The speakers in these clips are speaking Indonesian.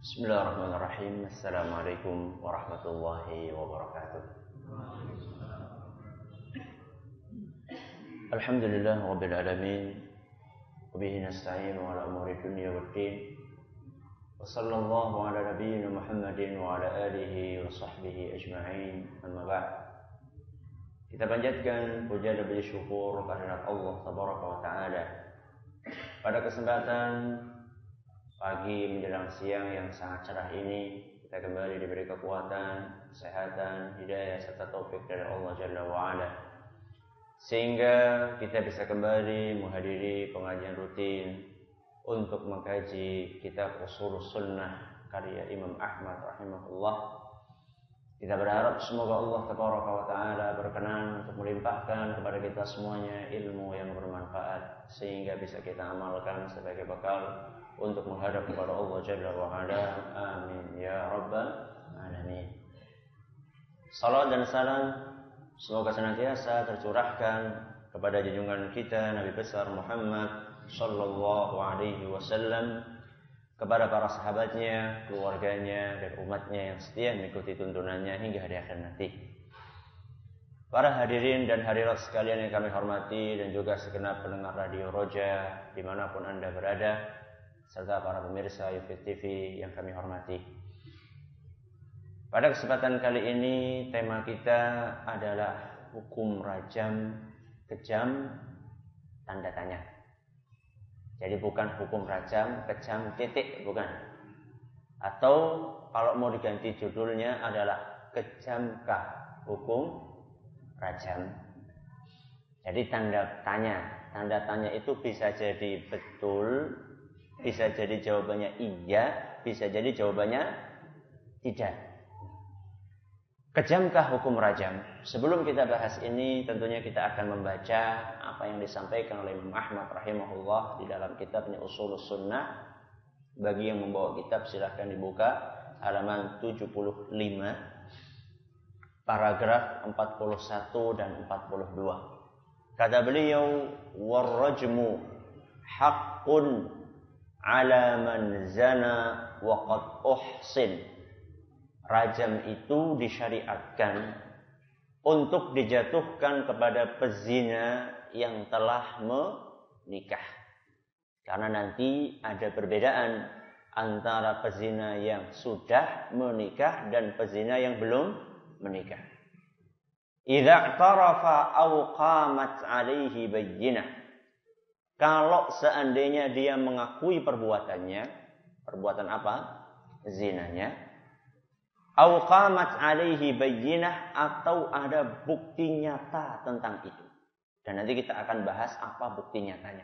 Bismillahirrahmanirrahim. Assalamualaikum warahmatullahi wabarakatuh. Alhamdulillah rabbil alamin. Wa bihi nasta'inu ala umuri dunya waddin. Wa sallallahu ala nabiyyina Muhammadin wa ala alihi wa sahbihi ajma'in. Amma ba'd. Kita panjatkan puja dan puji syukur kehadirat Allah tabaraka wa taala. Pada kesempatan pagi menjelang siang yang sangat cerah ini, kita kembali diberi kekuatan, kesehatan, hidayah serta taufik dari Allah Jalla wa'ala, sehingga kita bisa kembali menghadiri pengajian rutin untuk mengkaji kitab Ushulus Sunnah karya Imam Ahmad rahimahullah. Kita berharap semoga Allah tabaraka wa ta'ala berkenan untuk melimpahkan kepada kita semuanya ilmu yang bermanfaat, sehingga bisa kita amalkan sebagai bekal untuk menghadap kepada Allah Jalla wa'ala. Amin ya rabbal alamin. Salam dan salam semoga senantiasa tercurahkan kepada junjungan kita Nabi besar Muhammad sallallahu alaihi wasallam, kepada para sahabatnya, keluarganya, dan umatnya yang setia mengikuti tuntunannya hingga hari akhir nanti. Para hadirin dan hadirat sekalian yang kami hormati, dan juga segenap pendengar Radio Roja dimanapun Anda berada, serta para pemirsa Yufid TV yang kami hormati. Pada kesempatan kali ini tema kita adalah hukum rajam kejam tanda tanya. Jadi bukan hukum rajam kejam titik, bukan. Atau kalau mau diganti judulnya adalah kejamkah hukum rajam. Jadi tanda tanya. Tanda tanya itu bisa jadi betul, bisa jadi jawabannya iya, bisa jadi jawabannya tidak. Kejamkah hukum rajam? Sebelum kita bahas ini, tentunya kita akan membaca apa yang disampaikan oleh Imam Ahmad rahimahullah di dalam kitabnya Ushulus Sunnah. Bagi yang membawa kitab silahkan dibuka halaman 75, paragraf 41 dan 42. Kata beliau, "Warrajmu haqqun ala man zana wa qad uhsin." Rajam itu disyariatkan untuk dijatuhkan kepada pezina yang telah menikah. Karena nanti ada perbedaan antara pezina yang sudah menikah dan pezina yang belum menikah. Idza i'tarafa aw qamat 'alaihi bayyinah. Kalau seandainya dia mengakui perbuatannya, perbuatan apa? Zinanya. Aw qamat 'alaihi bayyinah, atau ada bukti nyata tentang itu. Dan nanti kita akan bahas apa bukti nyatanya.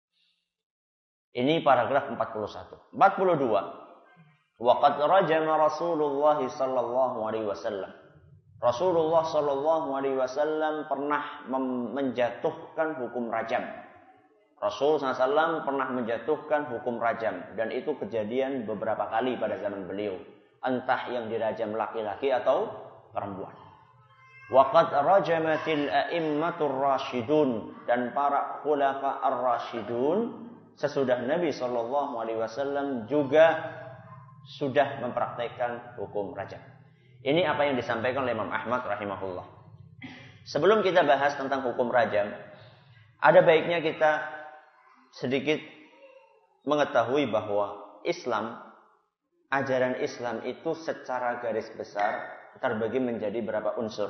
Ini paragraf 41. 42. Wa qad rajama Rasulullah sallallahu alaihi wasallam. Rasulullah sallallahu alaihi wasallam pernah menjatuhkan hukum rajam. Rasul SAW pernah menjatuhkan hukum rajam, dan itu kejadian beberapa kali pada zaman beliau. Entah yang dirajam laki-laki atau perempuan. Wa qad rajamatil a'immatur rasyidun, dan para khulafa ar-rasyidun sesudah Nabi sallallahu alaihi wasallam juga sudah mempraktikkan hukum rajam. Ini apa yang disampaikan oleh Imam Ahmad rahimahullah. Sebelum kita bahas tentang hukum rajam, ada baiknya kita sedikit mengetahui bahwa Islam, ajaran Islam itu secara garis besar terbagi menjadi berapa unsur?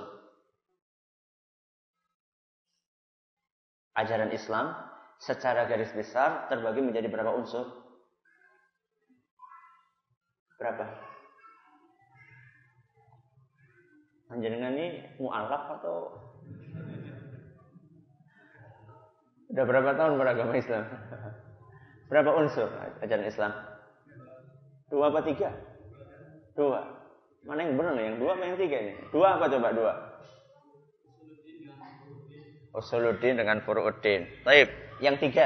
Ajaran Islam secara garis besar terbagi menjadi berapa unsur? Berapa? Panjenengan ini mu'alaf atau udah berapa tahun beragama Islam? Berapa unsur ajaran Islam? 2 apa 3? 2. Mana yang benar? Yang 2 apa yang 3 ini? 2 apa coba 2? Usuluddin dengan furu'uddin. Baik, yang 3.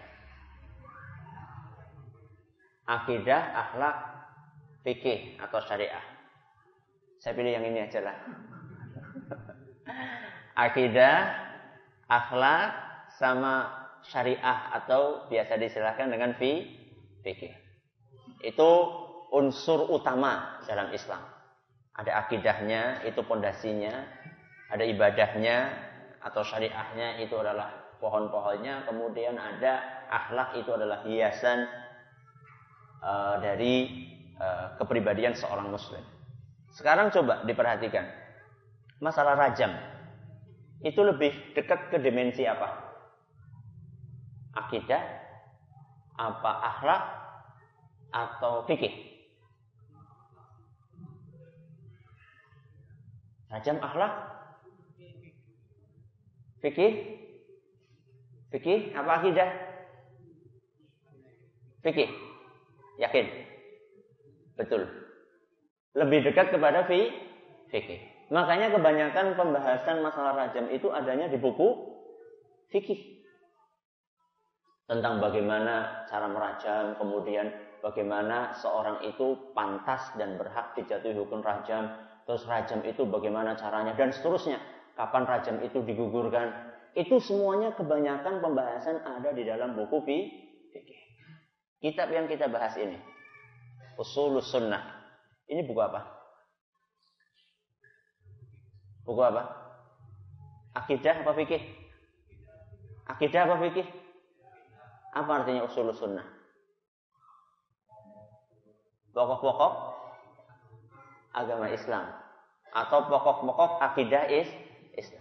Akidah, akhlak, fikih atau syariah. Saya pilih yang ini aja lah. Akidah, akhlak, sama syariah atau biasa disilahkan dengan fikih. Itu unsur utama dalam Islam. Ada akidahnya, itu pondasinya. Ada ibadahnya atau syariahnya, itu adalah pohon-pohonnya. Kemudian ada akhlak, itu adalah hiasan dari kepribadian seorang muslim. Sekarang coba diperhatikan. Masalah rajam. Itu lebih dekat ke dimensi apa? Akidah, apa akhlak, atau fikih? Rajam akhlak? Fikih? Fikih? Apa akidah? Fikih. Yakin? Betul. Lebih dekat kepada fikih. Makanya kebanyakan pembahasan masalah rajam itu adanya di buku fikih. Tentang bagaimana cara merajam, kemudian bagaimana seorang itu pantas dan berhak dijatuhi hukum rajam, terus rajam itu bagaimana caranya, dan seterusnya. Kapan rajam itu digugurkan. Itu semuanya kebanyakan pembahasan ada di dalam buku fikih. Kitab yang kita bahas ini, Ushulus Sunnah. Ini buku apa? Buku apa? Akidah apa fikih? Akidah apa fikih? Apa artinya Ushulus Sunnah? Pokok-pokok agama Islam atau pokok-pokok akidah Islam.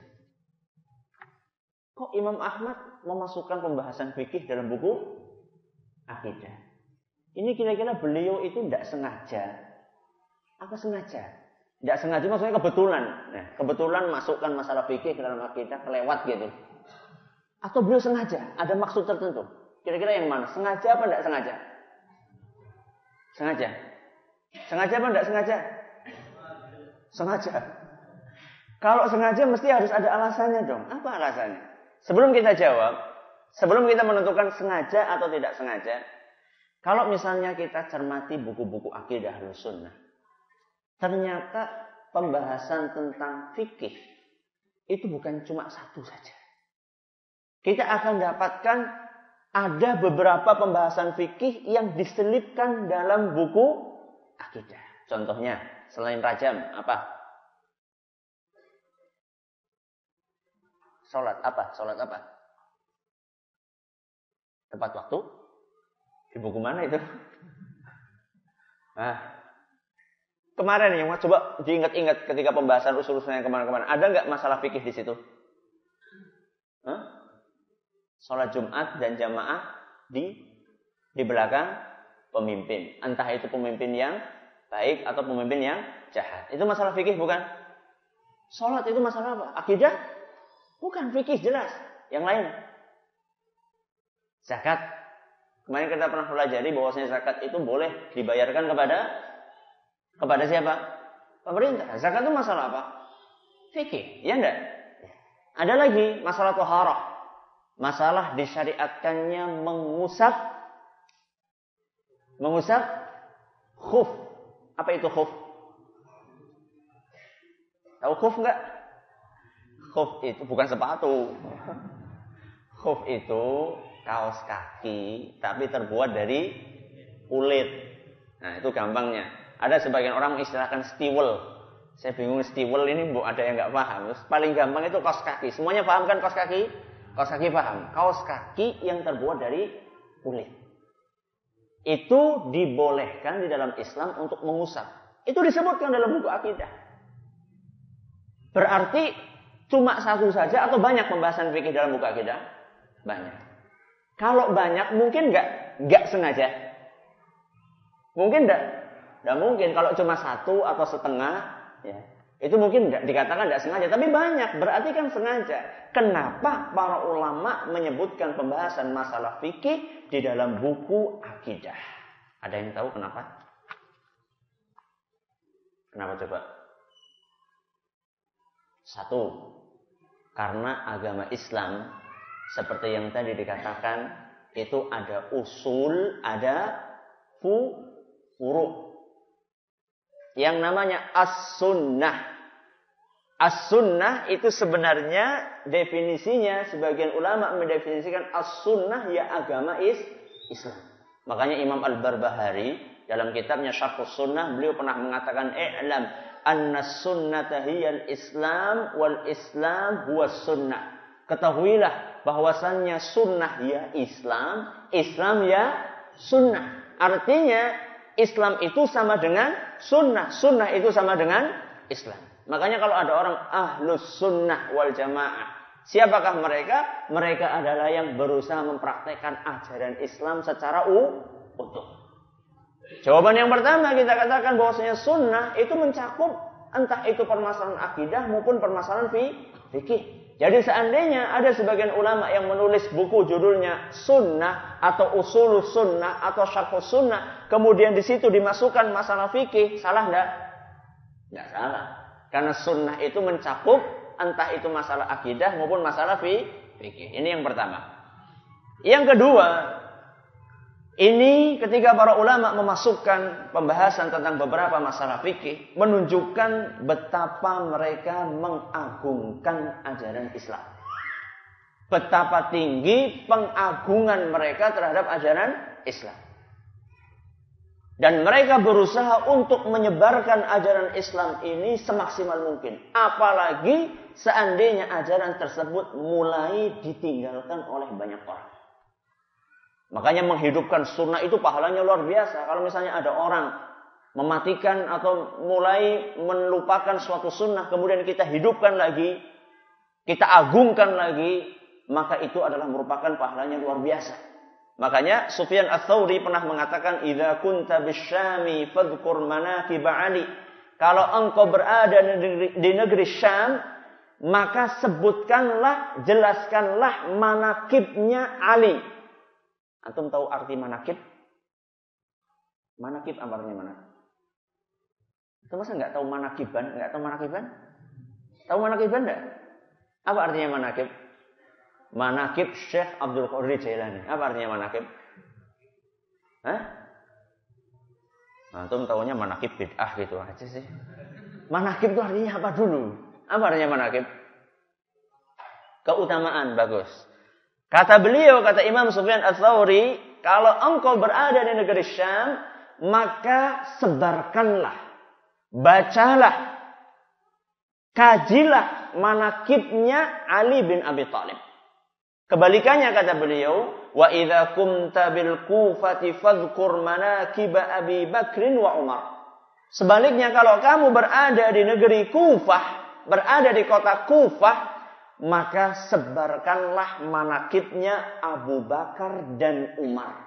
Kok Imam Ahmad memasukkan pembahasan fikih dalam buku akidah? Ini kira-kira beliau itu tidak sengaja? Apa sengaja? Tidak sengaja maksudnya kebetulan. Nah, kebetulan masukkan masalah fikih ke dalam akidah, kelewat gitu. Atau beliau sengaja? Ada maksud tertentu? Kira-kira yang mana? Sengaja apa tidak sengaja? Sengaja. Sengaja apa tidak sengaja? Sengaja. Kalau sengaja mesti harus ada alasannya dong. Apa alasannya? Sebelum kita jawab, sebelum kita menentukan sengaja atau tidak sengaja, kalau misalnya kita cermati buku-buku akidah Ahlussunnah, ternyata pembahasan tentang fikih itu bukan cuma satu saja. Kita akan dapatkan ada beberapa pembahasan fikih yang diselipkan dalam buku akidah. Contohnya, selain rajam, apa? Sholat apa? Sholat apa? Tepat waktu? Di buku mana itu? Nah, kemarin yang coba diingat-ingat ketika pembahasan usul-usul yang kemarin-kemarin, ada nggak masalah fikih di situ? Sholat Jumat dan jamaah di belakang pemimpin. Entah itu pemimpin yang baik atau pemimpin yang jahat. Itu masalah fikih bukan? Sholat itu masalah apa? Akidah? Bukan, fikih jelas. Yang lain. Zakat. Kemarin kita pernah pelajari bahwasanya zakat itu boleh dibayarkan kepada siapa? Pemerintah. Zakat itu masalah apa? Fikih, ya enggak? Ada lagi masalah thaharah. Masalah disyariatkannya mengusap khuf. Apa itu khuf? Tahu khuf enggak? Khuf itu bukan sepatu. Khuf itu kaos kaki tapi terbuat dari kulit. Nah, itu gampangnya. Ada sebagian orang mengistilahkan stiwel. Saya bingung stiwel ini ada yang enggak paham. Terus paling gampang itu kaos kaki. Semuanya paham kan kaos kaki? Kaos kaki paham. Kaos kaki yang terbuat dari kulit. Itu dibolehkan di dalam Islam untuk mengusap. Itu disebutkan dalam buku akidah. Berarti cuma satu saja atau banyak pembahasan fikih dalam buku akidah? Banyak. Kalau banyak mungkin enggak sengaja. Mungkin enggak mungkin. Kalau cuma satu atau setengah, ya, itu mungkin dikatakan enggak sengaja. Tapi banyak, berarti kan sengaja. Kenapa para ulama menyebutkan pembahasan masalah fikih di dalam buku akidah? Ada yang tahu kenapa? Kenapa coba? Satu, karena agama Islam seperti yang tadi dikatakan itu ada usul, ada furu'. Yang namanya as-sunnah. As-sunnah itu sebenarnya definisinya sebagian ulama mendefinisikan as-sunnah ya agama Islam. Makanya Imam Al-Barbahari dalam kitabnya Syarhus Sunnah, beliau pernah mengatakan, "I'lam anna sunnata hiyal Islam wal Islam huwa sunnah." Ketahuilah bahwasannya sunnah ya Islam, Islam ya sunnah. Artinya Islam itu sama dengan sunnah, sunnah itu sama dengan Islam. Makanya kalau ada orang ahlus sunnah wal jamaah, siapakah mereka? Mereka adalah yang berusaha mempraktekkan ajaran Islam secara utuh. Jawaban yang pertama kita katakan bahwasanya sunnah itu mencakup entah itu permasalahan akidah maupun permasalahan fikih. Jadi seandainya ada sebagian ulama yang menulis buku judulnya Sunnah atau Usulus Sunnah atau Syarhus Sunnah, kemudian di situ dimasukkan masalah fikih, salah enggak? Enggak salah. Karena sunnah itu mencakup entah itu masalah akidah maupun masalah fikih. Ini yang pertama. Yang kedua, ini ketika para ulama memasukkan pembahasan tentang beberapa masalah fikih, menunjukkan betapa mereka mengagungkan ajaran Islam. Betapa tinggi pengagungan mereka terhadap ajaran Islam. Dan mereka berusaha untuk menyebarkan ajaran Islam ini semaksimal mungkin. Apalagi seandainya ajaran tersebut mulai ditinggalkan oleh banyak orang. Makanya menghidupkan sunnah itu pahalanya luar biasa. Kalau misalnya ada orang mematikan atau mulai melupakan suatu sunnah, kemudian kita hidupkan lagi, kita agungkan lagi, maka itu adalah merupakan pahalanya luar biasa. Makanya Sufyan Ats-Tsauri pernah mengatakan, "Idza kunta bisyami fadhkur manaqib Ali." Kalau engkau berada di negeri Syam, maka sebutkanlah, jelaskanlah manaqibnya Ali. Antum tahu arti manaqib? Manaqib artinya mana? Itu masa enggak tahu manaqiban? Enggak tahu manaqiban? Tahu manaqiban enggak? Apa artinya manaqib? Manaqib Syekh Abdul Qadir Jailani. Apa artinya manaqib? Hah? Antum tahunya manaqib bid'ah gitu aja sih. Manaqib itu artinya apa dulu? Apa artinya manaqib? Keutamaan, bagus. Kata beliau, kata Imam Sufyan Ats-Tsauri, kalau engkau berada di negeri Syam, maka sebarkanlah, bacalah, kajilah manaqibnya Ali bin Abi Thalib. Kebalikannya kata beliau, wa idza kumta bil Kufati fadhkur manaqib Abi Bakrin wa Umar. Sebaliknya kalau kamu berada di negeri Kufah, berada di kota Kufah, maka sebarkanlah manaqibnya Abu Bakar dan Umar.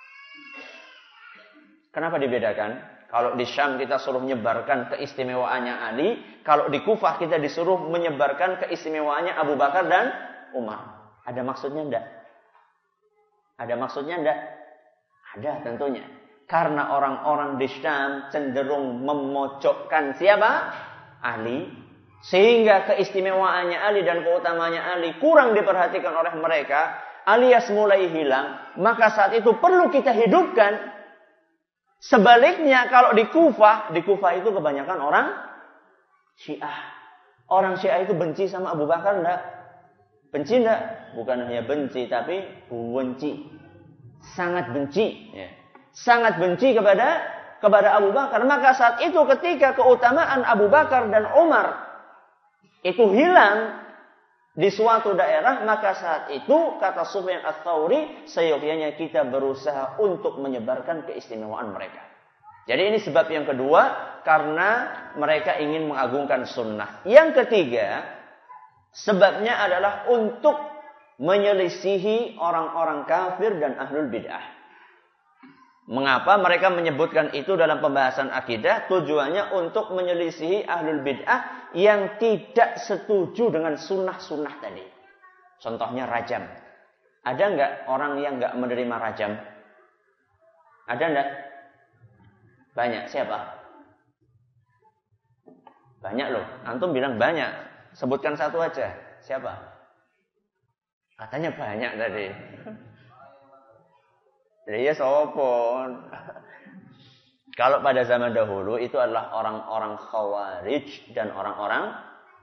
Kenapa dibedakan? Kalau di Syam kita suruh menyebarkan keistimewaannya Ali, kalau di Kufah kita disuruh menyebarkan keistimewaannya Abu Bakar dan Umar. Ada maksudnya enggak? Ada maksudnya enggak? Ada tentunya. Karena orang-orang di Syam cenderung memojokkan siapa? Ali. Sehingga keistimewaannya Ali dan keutamaannya Ali kurang diperhatikan oleh mereka, alias mulai hilang. Maka saat itu perlu kita hidupkan. Sebaliknya kalau di Kufah itu kebanyakan orang Syiah. Orang Syiah itu benci sama Abu Bakar enggak? Benci enggak? Bukan hanya benci, tapi benci. Sangat benci. Ya. Sangat benci kepada Abu Bakar. Maka saat itu ketika keutamaan Abu Bakar dan Umar itu hilang di suatu daerah, maka saat itu, kata Sufyan Ats-Tsauri, seyogyanya kita berusaha untuk menyebarkan keistimewaan mereka. Jadi ini sebab yang kedua, karena mereka ingin mengagungkan sunnah. Yang ketiga, sebabnya adalah untuk menyelisihi orang-orang kafir dan ahlul bid'ah. Mengapa mereka menyebutkan itu dalam pembahasan akidah? Tujuannya untuk menyelisihi ahlul bid'ah yang tidak setuju dengan sunnah-sunnah tadi. Contohnya rajam. Ada enggak orang yang enggak menerima rajam? Ada enggak? Banyak. Siapa? Banyak loh. Antum bilang banyak. Sebutkan satu aja. Siapa? Katanya banyak tadi. Ya sopon. Kalau pada zaman dahulu itu adalah orang-orang Khawarij dan orang-orang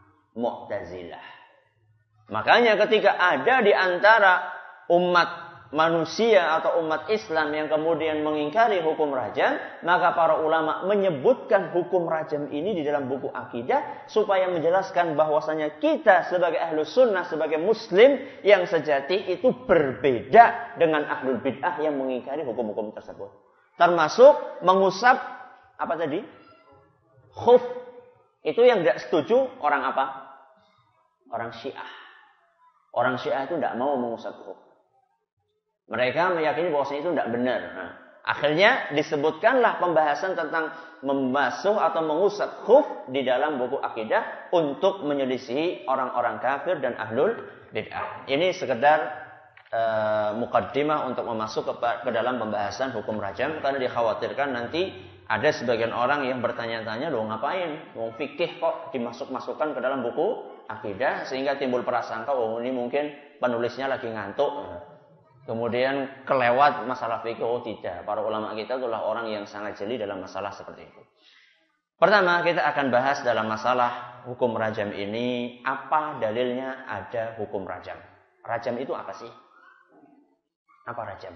Mu'tazilah. Makanya ketika ada di antara umat manusia atau umat Islam yang kemudian mengingkari hukum rajam, maka para ulama menyebutkan hukum rajam ini di dalam buku akidah supaya menjelaskan bahwasanya kita sebagai ahlus sunnah, sebagai muslim yang sejati itu berbeda dengan ahlul bid'ah yang mengingkari hukum-hukum tersebut. Termasuk mengusap apa tadi? Khuf. Itu yang tidak setuju orang apa? Orang Syiah. Orang Syiah itu tidak mau mengusap khuf. Mereka meyakini bahwasanya itu tidak benar. Nah, akhirnya disebutkanlah pembahasan tentang membasuh atau mengusap khuf di dalam buku akidah untuk menyelisihi orang-orang kafir dan ahlul bid'ah. Ini sekedar mukaddimah untuk memasuk ke dalam pembahasan hukum rajam, karena dikhawatirkan nanti ada sebagian orang yang bertanya-tanya, loh ngapain? Wong fikih kok dimasuk-masukkan ke dalam buku akidah, sehingga timbul prasangka, oh ini mungkin penulisnya lagi ngantuk. Kemudian kelewat masalah fikih. Oh tidak, para ulama kita adalah orang yang sangat jeli dalam masalah seperti itu. Pertama, kita akan bahas dalam masalah hukum rajam ini, apa dalilnya ada hukum rajam. Rajam itu apa sih? Apa rajam?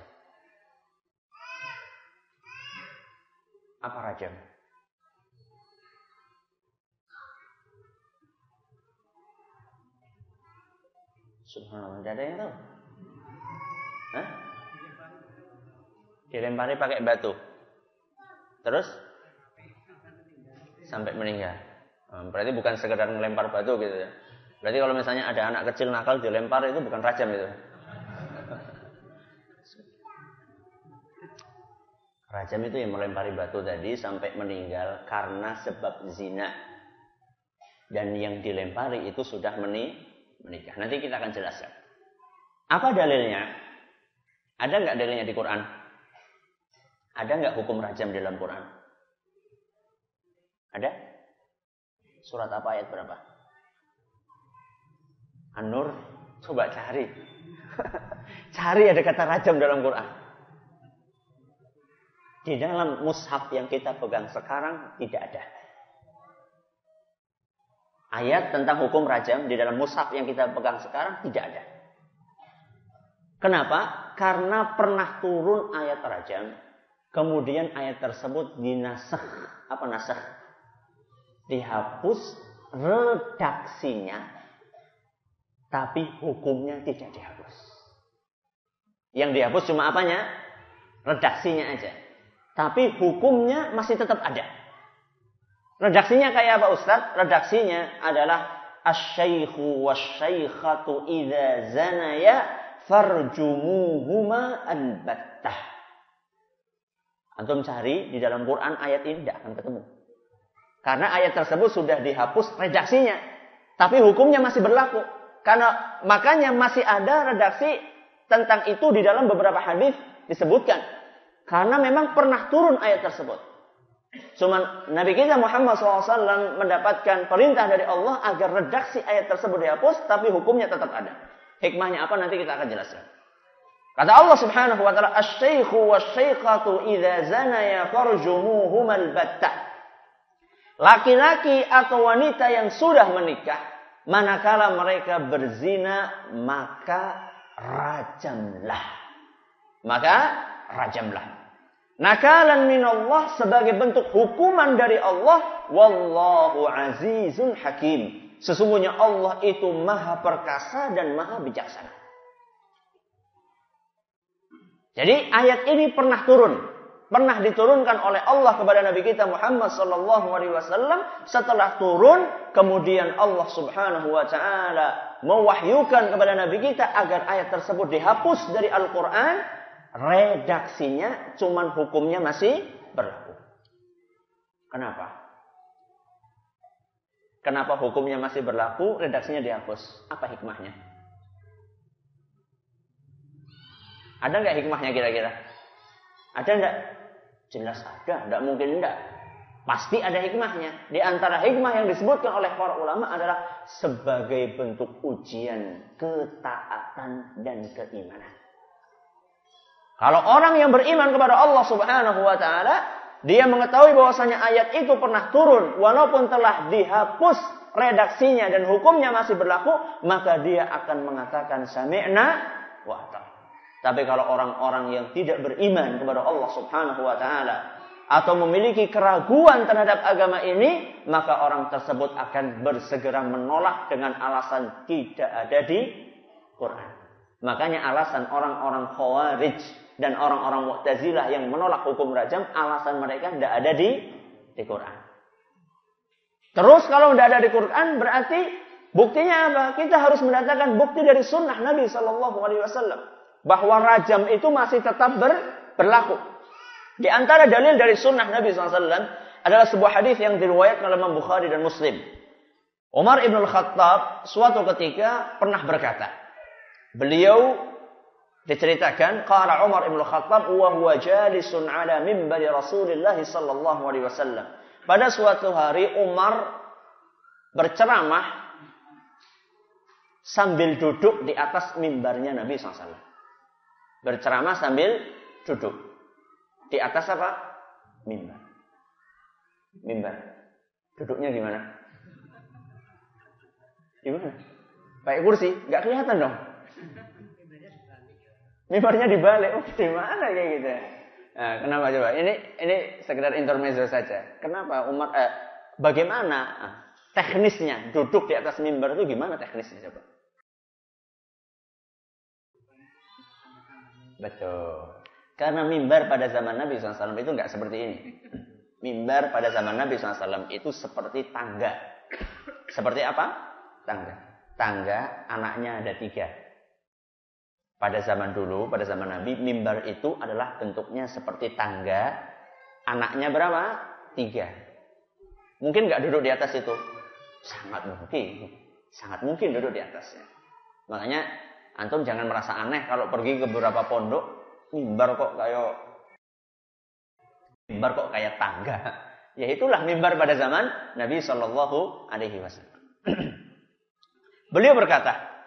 Apa rajam? Subhanallah, tidak ada yang tahu. Hah? Dilempari pakai batu. Terus? Sampai meninggal. Berarti bukan sekedar melempar batu gitu ya. Berarti kalau misalnya ada anak kecil nakal dilempar, itu bukan rajam itu. Rajam itu yang melempari batu tadi sampai meninggal karena sebab zina. Dan yang dilempari itu sudah menikah. Nanti kita akan jelaskan. Apa dalilnya? Ada nggak dalilnya di Quran? Ada nggak hukum rajam di dalam Quran? Ada? Surat apa, ayat berapa? An-Nur? Coba cari. Cari ada kata rajam dalam Quran. Di dalam mushaf yang kita pegang sekarang tidak ada. Ayat tentang hukum rajam di dalam mushaf yang kita pegang sekarang tidak ada. Kenapa? Karena pernah turun ayat rajam, kemudian ayat tersebut dinasakh. Apa nasakh? Dihapus redaksinya, tapi hukumnya tidak dihapus. Yang dihapus cuma apanya? Redaksinya aja. Tapi hukumnya masih tetap ada. Redaksinya kayak apa Ustaz? Redaksinya adalah asy-syaikhu wasy-syaikhatu idza zanaya farjumuhuma albattah. Antum cari di dalam Quran ayat ini tidak akan ketemu. Karena ayat tersebut sudah dihapus redaksinya, tapi hukumnya masih berlaku. Karena makanya masih ada redaksi tentang itu di dalam beberapa hadis disebutkan. Karena memang pernah turun ayat tersebut. Cuman Nabi kita Muhammad SAW mendapatkan perintah dari Allah agar redaksi ayat tersebut dihapus, tapi hukumnya tetap ada. Hikmahnya apa nanti kita akan jelaskan. Kata Allah Subhanahu wa taala, asy-syaikhu wasy-syaikhatu idza zanaya farjumuhumal battah. Laki-laki atau wanita yang sudah menikah, manakala mereka berzina, maka rajamlah. Maka rajamlah. Nakalan minallah, sebagai bentuk hukuman dari Allah. Wallahu azizun hakim. Sesungguhnya Allah itu maha perkasa dan maha bijaksana. Jadi ayat ini pernah turun. Pernah diturunkan oleh Allah kepada Nabi kita Muhammad SAW. Setelah turun, kemudian Allah Subhanahu wa ta'ala mewahyukan kepada Nabi kita agar ayat tersebut dihapus dari Al-Quran. Redaksinya, cuman hukumnya masih berlaku. Kenapa? Kenapa hukumnya masih berlaku, redaksinya dihapus? Apa hikmahnya? Ada nggak hikmahnya kira-kira? Ada nggak? Jelas ada, nggak mungkin enggak. Pasti ada hikmahnya. Di antara hikmah yang disebutkan oleh para ulama adalah sebagai bentuk ujian ketaatan dan keimanan. Kalau orang yang beriman kepada Allah Subhanahu wa ta'ala, dia mengetahui bahwasanya ayat itu pernah turun, walaupun telah dihapus redaksinya dan hukumnya masih berlaku, maka dia akan mengatakan sami'na wa ata'na. Tapi kalau orang-orang yang tidak beriman kepada Allah Subhanahu wa taala atau memiliki keraguan terhadap agama ini, maka orang tersebut akan bersegera menolak dengan alasan tidak ada di Quran. Makanya alasan orang-orang Khawarij dan orang-orang Mu'tazilah yang menolak hukum rajam, alasan mereka tidak ada di Quran. Terus kalau tidak ada di Quran, berarti buktinya apa? Kita harus mendatangkan bukti dari sunnah Nabi SAW. Bahwa rajam itu masih tetap berlaku. Di antara dalil dari sunnah Nabi SAW adalah sebuah hadis yang diriwayatkan oleh Imam Bukhari dan Muslim. Umar ibn al-Khattab suatu ketika pernah berkata, beliau diceritakan, qala Umar ibn al-Khattab wa huwa jalisun ala minbari Rasulillah sallallahu alaihi wasallam. Pada suatu hari Umar berceramah sambil duduk di atas mimbarnya Nabi SAW. Berceramah sambil duduk. Di atas apa? Mimbar. Mimbar. Duduknya gimana? Gimana? Pakai kursi? Gak kelihatan dong. Mimbarnya dibalik. Oh, gimana kayak gitu? Nah, kenapa coba? Ini sekedar intermezzo saja. Kenapa Umar? Bagaimana teknisnya duduk di atas mimbar itu? Gimana teknisnya coba? Betul. Karena mimbar pada zaman Nabi SAW itu nggak seperti ini. Mimbar pada zaman Nabi SAW itu seperti tangga. Seperti apa? Tangga. Tangga anaknya ada 3. Pada zaman dulu, pada zaman Nabi, mimbar itu adalah bentuknya seperti tangga. Anaknya berapa? 3. Mungkin nggak duduk di atas itu? Sangat mungkin. Sangat mungkin duduk di atasnya. Makanya, antum jangan merasa aneh kalau pergi ke beberapa pondok, mimbar kok kayak tangga. Ya itulah mimbar pada zaman Nabi Shallallahu Alaihi Wasallam. Beliau berkata,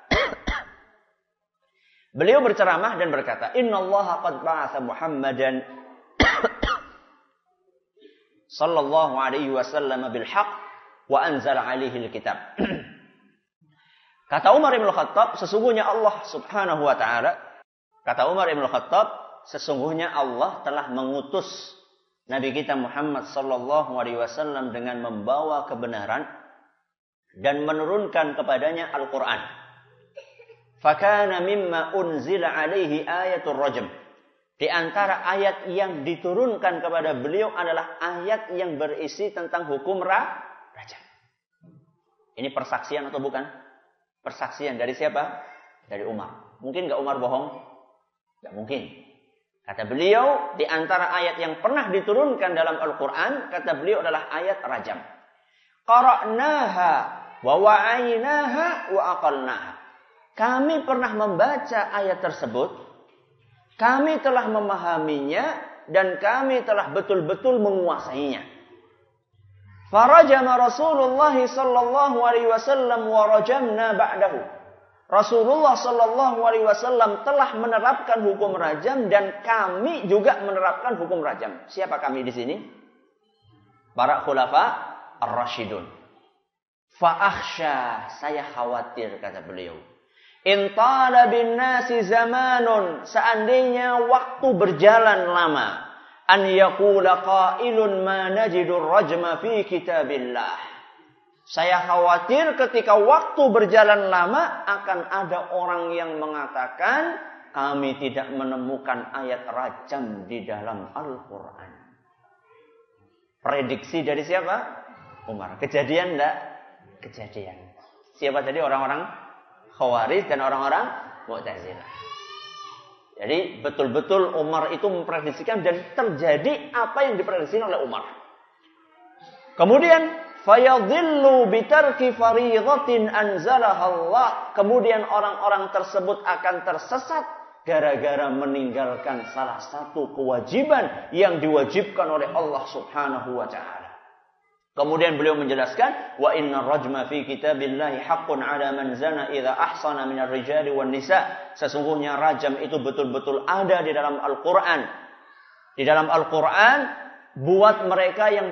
beliau berceramah dan berkata, Innallaha qad ba'atha Muhammadan sallallahu alaihi wasallam bil haqq wa anzala alaihi al-kitab. Kata Umar ibn Khattab, sesungguhnya Allah Subhanahu wa taala, kata Umar ibn Khattab, sesungguhnya Allah telah mengutus Nabi kita Muhammad sallallahu alaihi wasallam dengan membawa kebenaran dan menurunkan kepadanya Al-Qur'an. Fakana mimma unzila alaihi ayatul rajm. Di antara ayat yang diturunkan kepada beliau adalah ayat yang berisi tentang hukum rajam. Ini persaksian atau bukan? Persaksian dari siapa? Dari Umar. Mungkin nggak Umar bohong? Nggak mungkin. Kata beliau, di antara ayat yang pernah diturunkan dalam Al-Quran, kata beliau adalah ayat rajam. Qara'naha wa wa'aynaha wa aqalnaha. Kami pernah membaca ayat tersebut, kami telah memahaminya, dan kami telah betul-betul menguasainya. Farajama Rasulullah sallallahu alaihi wasallam wa rajamna ba'dahu. Rasulullah sallallahu alaihi wasallam telah menerapkan hukum rajam dan kami juga menerapkan hukum rajam. Siapa kami di sini? Para khulafa ar-rasyidun. Fa akhsha, saya khawatir, kata beliau. Intala bin nasi zamanun, seandainya waktu berjalan lama, an yaqula qailun ma najidur rajma fi kitabillah. Saya khawatir ketika waktu berjalan lama akan ada orang yang mengatakan kami tidak menemukan ayat rajam di dalam Al-Quran. Prediksi dari siapa? Umar. Kejadian enggak? Kejadian. Siapa tadi orang-orang Khawarij dan orang-orang Mu'tazilah. Jadi betul-betul Umar itu memprediksikan dan terjadi apa yang diprediksikan oleh Umar. Kemudian fayadhillu bitarki fariidatin anzalaha Allah. Kemudian orang-orang tersebut akan tersesat gara-gara meninggalkan salah satu kewajiban yang diwajibkan oleh Allah Subhanahu wa taala. Kemudian beliau menjelaskan, wa inna rajma fi kitabillahi haqqun 'ala man zana idza ahsana minar rijali wan nisa. Sesungguhnya rajam itu betul-betul ada di dalam Al-Qur'an. Di dalam Al-Qur'an buat mereka yang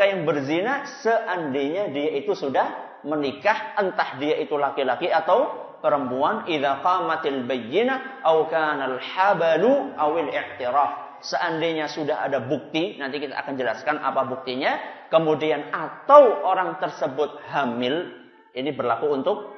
berzina seandainya dia itu sudah menikah, entah dia itu laki-laki atau perempuan idza qamatil bayyinah aw kana al-habalu aw al-i'tiraf. Seandainya sudah ada bukti, nanti kita akan jelaskan apa buktinya, kemudian atau orang tersebut hamil, ini berlaku untuk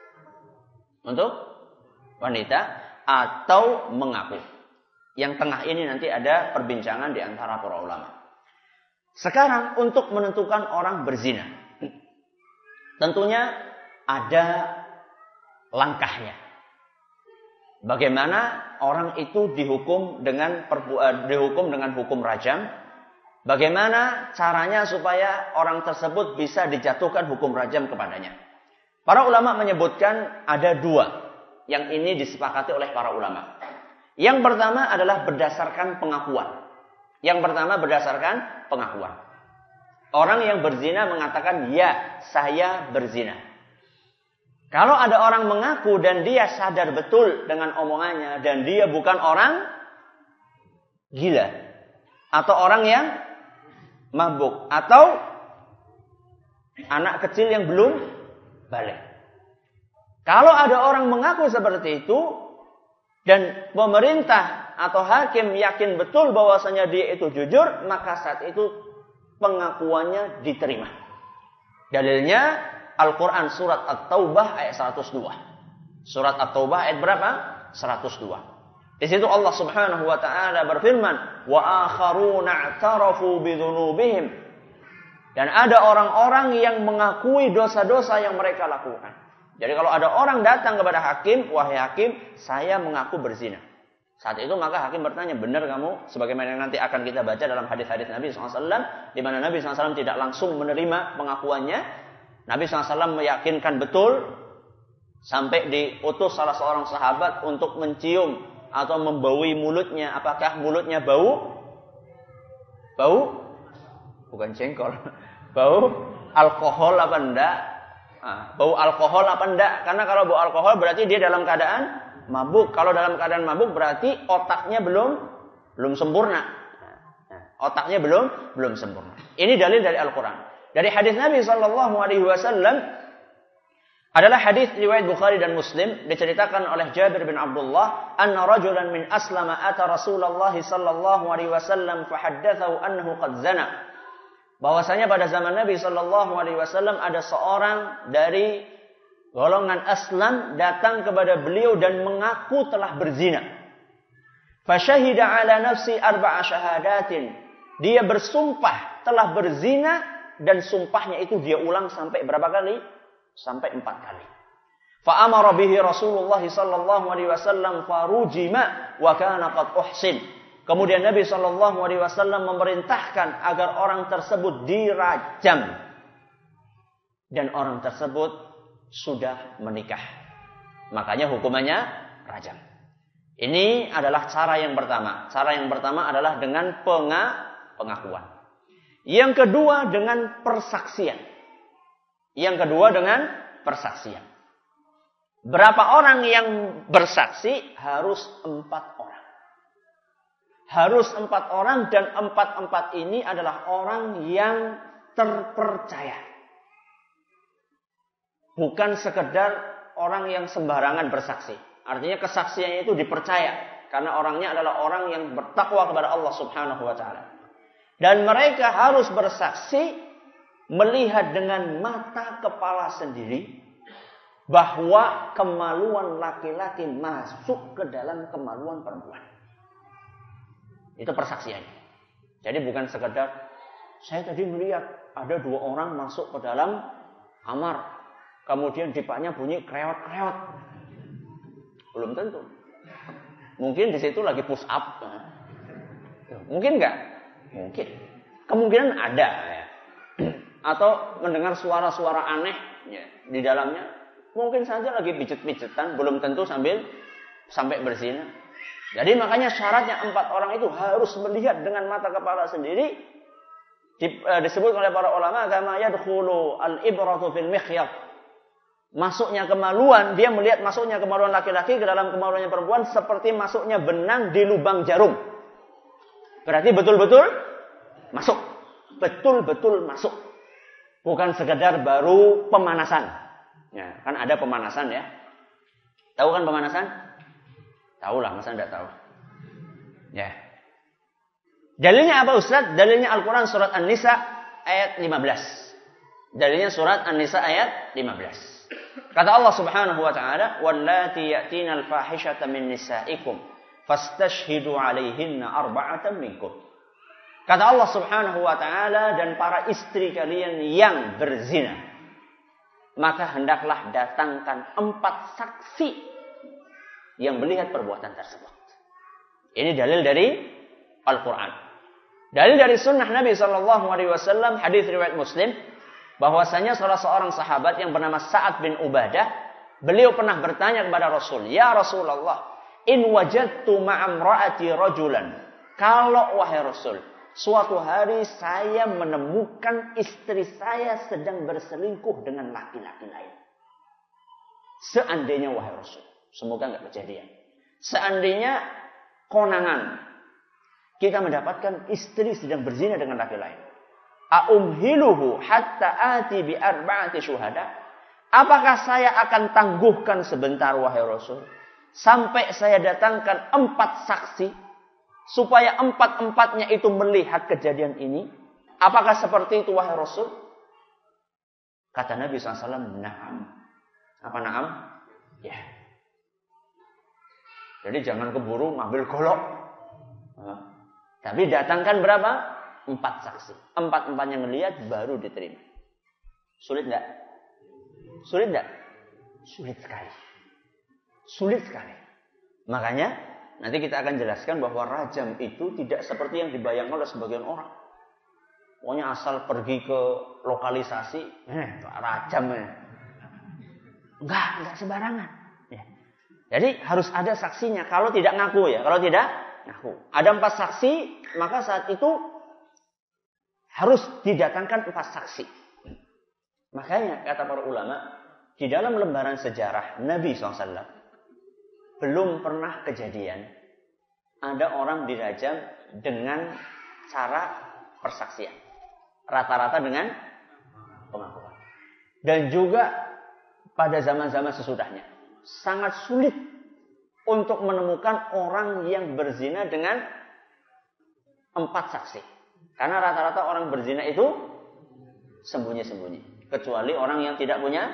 wanita atau mengaku. Yang tengah ini nanti ada perbincangan di antara para ulama. Sekarang untuk menentukan orang berzina, tentunya ada langkahnya. Bagaimana orang itu dihukum dengan hukum rajam? Bagaimana caranya supaya orang tersebut bisa dijatuhkan hukum rajam kepadanya? Para ulama menyebutkan ada dua yang ini disepakati oleh para ulama. Yang pertama adalah berdasarkan pengakuan. Orang yang berzina mengatakan, ya, saya berzina. Kalau ada orang mengaku dan dia sadar betul dengan omongannya, dan dia bukan orang gila, atau orang yang mabuk, atau anak kecil yang belum balik. Kalau ada orang mengaku seperti itu, dan pemerintah atau hakim yakin betul bahwasanya dia itu jujur, maka saat itu pengakuannya diterima. Dalilnya Al-Quran surat At-Taubah ayat 102. Surat At-Taubah ayat berapa? 102. Di situ Allah Subhanahu wa taala berfirman, "Wa akharuna i'tarafu bidzunubihim." Dan ada orang-orang yang mengakui dosa-dosa yang mereka lakukan. Jadi kalau ada orang datang kepada hakim, wahai hakim, saya mengaku berzina. Saat itu maka hakim bertanya, benar kamu? Sebagaimana yang nanti akan kita baca dalam hadis-hadis Nabi SAW, di mana Nabi SAW tidak langsung menerima pengakuannya. Nabi SAW meyakinkan betul, sampai diutus salah seorang sahabat untuk mencium atau membaui mulutnya. Apakah mulutnya bau? Bukan jengkol. Bau alkohol apa enggak? Bau alkohol apa enggak? Karena kalau bau alkohol berarti dia dalam keadaan mabuk. Kalau dalam keadaan mabuk berarti otaknya belum sempurna. Otaknya belum sempurna. Ini dalil dari Al-Quran. Dari hadis Nabi SAW adalah hadis riwayat Bukhari dan Muslim, diceritakan oleh Jabir bin Abdullah, anna rajulan min aslama ata Rasulullah sallallahu alaihi wasallam fahaddatsahu annahu qad zana. Bahwasanya pada zaman Nabi sallallahu alaihi wasallam ada seorang dari golongan Aslam datang kepada beliau dan mengaku telah berzina. Fasyahida ala nafsi arba'a syahadatin. Dia bersumpah telah berzina dan sumpahnya itu dia ulang sampai berapa kali? Sampai 4 kali. Fa amara bihi Rasulullah sallallahu alaihi wasallam farujima wa kana qad uhsin. Kemudian Nabi sallallahu alaihi wasallam memerintahkan agar orang tersebut dirajam dan orang tersebut sudah menikah. Makanya hukumannya rajam. Ini adalah cara yang pertama. Cara yang pertama adalah dengan pengakuan. Yang kedua dengan persaksian. Berapa orang yang bersaksi? Harus 4 orang. Harus 4 orang dan 4 ini adalah orang yang terpercaya. Bukan sekedar orang yang sembarangan bersaksi. Artinya kesaksiannya itu dipercaya. Karena orangnya adalah orang yang bertakwa kepada Allah Subhanahu wa ta'ala. Dan mereka harus bersaksi melihat dengan mata kepala sendiri bahwa kemaluan laki-laki masuk ke dalam kemaluan perempuan. Itu persaksiannya. Jadi bukan sekedar saya tadi melihat ada 2 orang masuk ke dalam kamar, kemudian dipaknya bunyi kreot-kreot. Belum tentu. Mungkin di situ lagi push up. Mungkin enggak? Mungkin. Kemungkinan ada ya. Atau mendengar suara-suara aneh ya, di dalamnya. Mungkin saja lagi pijet-pijetan, belum tentu sampai berzina. Jadi makanya syaratnya 4 orang itu harus melihat dengan mata kepala sendiri. Disebut oleh para ulama kama yadkhulu al-ibratu fil mikhyat. Masuknya kemaluan, dia melihat masuknya kemaluan laki-laki ke dalam kemaluannya perempuan seperti masuknya benang di lubang jarum. Berarti betul-betul masuk. Betul-betul masuk. Bukan sekedar baru pemanasan. Ya, kan ada pemanasan ya. Tahu kan pemanasan? Tahu lah, masa enggak tahu? Ya. Dalilnya apa Ustaz? Dalilnya Al-Quran surat An-Nisa ayat 15. Dalilnya surat An-Nisa ayat 15. Kata Allah Subhanahu wa taala, "Wallati ya'tina al-fahishata min nisa'ikum fastashhidu 'alaihinna arba'atan minkum." Kata Allah Subhanahu wa taala, dan para istri kalian yang berzina, maka hendaklah datangkan 4 saksi yang melihat perbuatan tersebut. Ini dalil dari Al-Quran. Dalil dari sunnah Nabi SAW, hadis riwayat Muslim, bahwasanya salah seorang sahabat yang bernama Sa'ad bin Ubadah, beliau pernah bertanya kepada Rasul, "Ya Rasulullah, in wajadtu ma'amra'ati rajulan." Kalau wahai Rasul, suatu hari saya menemukan istri saya sedang berselingkuh dengan laki-laki lain. Seandainya wahai Rasul, semoga enggak kejadian. Seandainya konangan kita mendapatkan istri sedang berzina dengan laki lain. Aumhiluhu hatta ati bi arba'ati syuhada? Apakah saya akan tangguhkan sebentar wahai Rasul sampai saya datangkan 4 saksi supaya 4-empatnya itu melihat kejadian ini? Apakah seperti itu wahai Rasul? Kata Nabi SAW, na'am. Apa na'am? Ya. Jadi jangan keburu ngambil golok. Tapi datangkan berapa? 4 saksi. 4-empatnya ngelihat baru diterima. Sulit enggak? Sulit enggak? Sulit sekali. Sulit sekali. Makanya nanti kita akan jelaskan bahwa rajam itu tidak seperti yang dibayangkan oleh sebagian orang. Pokoknya asal pergi ke lokalisasi, rajam. Enggak sembarangan. Ya. Jadi harus ada saksinya. Kalau tidak ngaku ya, kalau tidak ngaku. Ada 4 saksi, maka saat itu harus didatangkan 4 saksi. Makanya kata para ulama, di dalam lembaran sejarah Nabi SAW belum pernah kejadian ada orang dirajam dengan cara persaksian. Rata-rata dengan pengakuan. Dan juga pada zaman-zaman sesudahnya sangat sulit untuk menemukan orang yang berzina dengan 4 saksi. Karena rata-rata orang berzina itu sembunyi-sembunyi. Kecuali orang yang tidak punya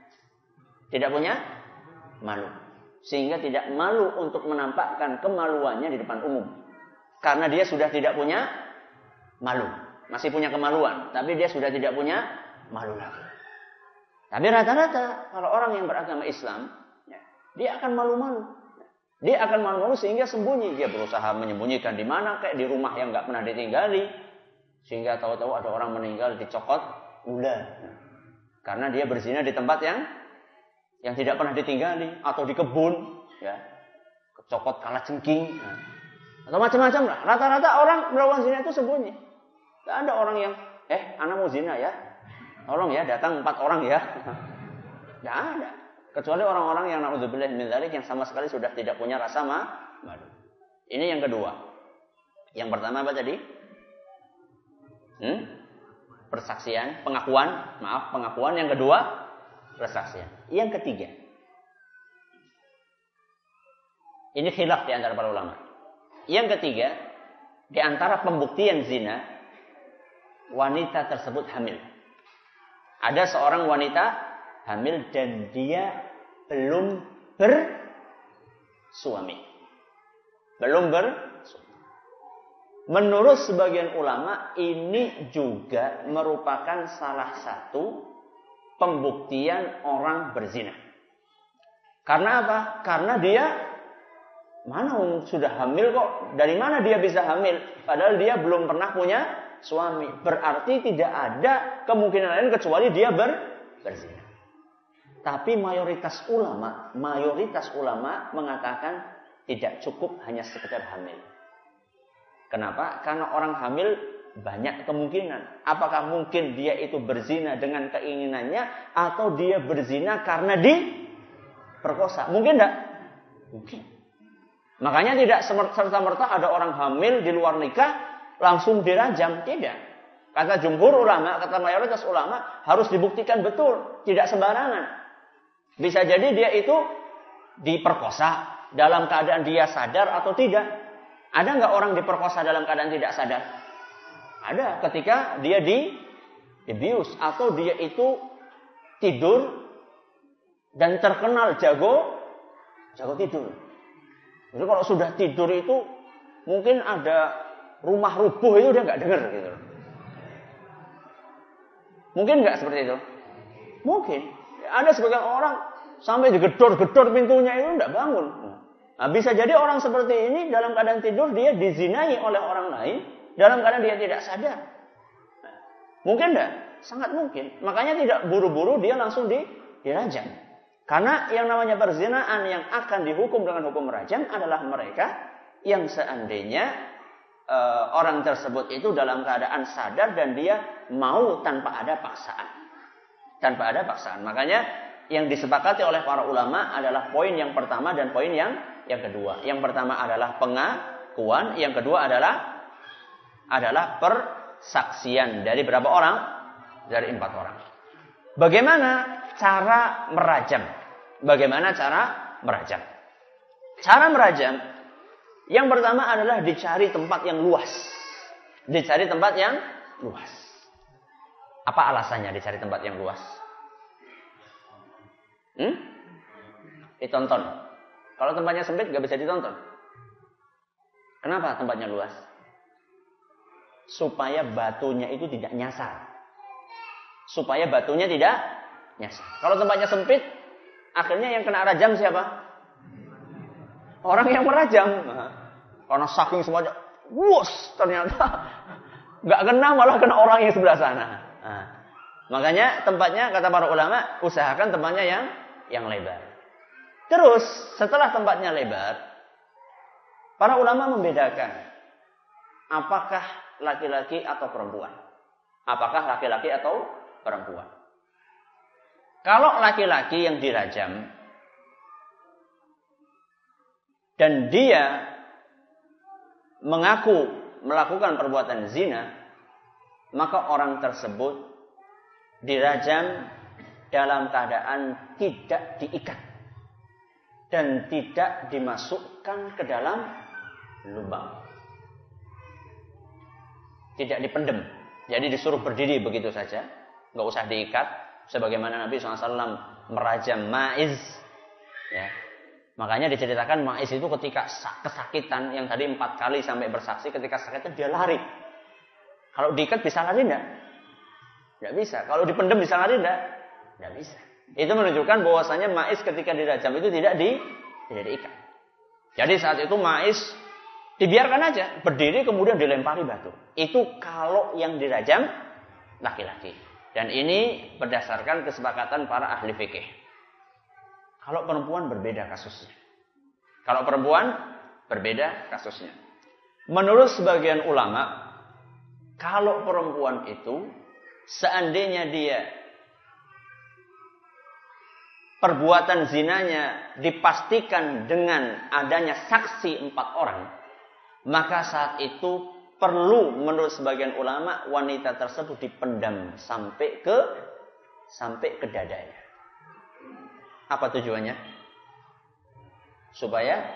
malu. Sehingga tidak malu untuk menampakkan kemaluannya di depan umum. Karena dia sudah tidak punya malu. Masih punya kemaluan. Tapi dia sudah tidak punya malu lagi. Tapi rata-rata kalau orang yang beragama Islam, dia akan malu-malu. Dia akan malu-malu sehingga sembunyi. Dia berusaha menyembunyikan di mana, kayak di rumah yang nggak pernah ditinggali. Sehingga tahu-tahu ada orang meninggal dicokot ular. Karena dia berzina di tempat yang tidak pernah ditinggali. Atau di kebun. Ya. Kecokot kalajengking. Atau macam-macam lah. Rata-rata orang melakukan zina itu sembunyi. Tidak ada orang yang, anak mau zina ya. Tolong ya, datang 4 orang ya. Tidak ada. Kecuali orang-orang yang na'udzubillah min dzalik yang sama sekali sudah tidak punya rasa malu. Ini yang kedua. Yang pertama apa tadi? Persaksian, pengakuan. Yang kedua, persaksian. Yang ketiga. Ini khilaf di antara para ulama. Yang ketiga, di antara pembuktian zina, wanita tersebut hamil. Ada seorang wanita hamil dan dia belum bersuami. Menurut sebagian ulama, ini juga merupakan salah satu pembuktian orang berzina. Karena apa? Karena dia sudah hamil kok. Dari mana dia bisa hamil? Padahal dia belum pernah punya suami. Berarti tidak ada kemungkinan lain kecuali dia berzina. Tapi mayoritas ulama mengatakan tidak cukup hanya sekedar hamil. Kenapa? Karena orang hamil banyak kemungkinan. Apakah mungkin dia itu berzina dengan keinginannya atau dia berzina karena diperkosa? Mungkin enggak? Mungkin. Makanya tidak serta-merta ada orang hamil di luar nikah langsung dirajam. Tidak. Kata jumhur ulama, kata mayoritas ulama harus dibuktikan betul, tidak sembarangan. Bisa jadi dia itu diperkosa dalam keadaan dia sadar atau tidak? Ada nggak orang diperkosa dalam keadaan tidak sadar? Ada, ketika dia dibius atau dia itu tidur dan terkenal jago tidur. Jadi kalau sudah tidur itu mungkin ada rumah rubuh itu udah nggak dengar gitu. Mungkin nggak seperti itu? Mungkin. Ada sebagian orang sampai digedor-gedor pintunya itu nggak bangun. Nah, bisa jadi orang seperti ini dalam keadaan tidur dia dizinai oleh orang lain dalam keadaan dia tidak sadar. Nah, mungkin enggak? Sangat mungkin. Makanya tidak buru-buru dia langsung dirajam. Karena yang namanya perzinaan yang akan dihukum dengan hukum rajam adalah mereka yang seandainya orang tersebut itu dalam keadaan sadar dan dia mau tanpa ada paksaan. Tanpa ada paksaan. Makanya yang disepakati oleh para ulama adalah poin yang pertama dan poin yang kedua. Yang pertama adalah pengakuan, yang kedua adalah persaksian dari berapa orang? Dari 4 orang. Bagaimana cara merajam? Cara merajam yang pertama adalah dicari tempat yang luas. Apa alasannya dicari tempat yang luas? Ditonton. Kalau tempatnya sempit gak bisa ditonton. Kenapa tempatnya luas? Supaya batunya itu tidak nyasar. Kalau tempatnya sempit, akhirnya yang kena rajam siapa? Orang yang merajam. Karena saking semuanya, ternyata gak kena, malah kena orang yang sebelah sana. Nah, makanya tempatnya, kata para ulama, usahakan tempatnya yang lebar. Terus setelah tempatnya lebar, para ulama membedakan apakah laki-laki atau perempuan. Kalau laki-laki yang dirajam dan dia mengaku melakukan perbuatan zina, maka orang tersebut dirajam dalam keadaan tidak diikat dan tidak dimasukkan ke dalam lubang. Tidak dipendem. Jadi disuruh berdiri begitu saja. Nggak usah diikat. Sebagaimana Nabi SAW merajam Ma'iz. Ya. Makanya diceritakan Ma'iz itu ketika kesakitan. Yang tadi 4 kali sampai bersaksi. Ketika sakitnya dia lari. Kalau diikat bisa lari enggak? Nggak bisa. Kalau dipendem bisa lari enggak? Nggak bisa. Itu menunjukkan bahwasanya Ma'iz ketika dirajam itu tidak diikat. Jadi saat itu Ma'iz dibiarkan aja, berdiri kemudian dilempari batu. Itu kalau yang dirajam laki-laki. Dan ini berdasarkan kesepakatan para ahli fikih. Kalau perempuan berbeda kasusnya. Menurut sebagian ulama, kalau perempuan itu seandainya dia perbuatan zinanya dipastikan dengan adanya saksi 4 orang, maka saat itu perlu menurut sebagian ulama wanita tersebut dipendam sampai ke dadanya. Apa tujuannya? Supaya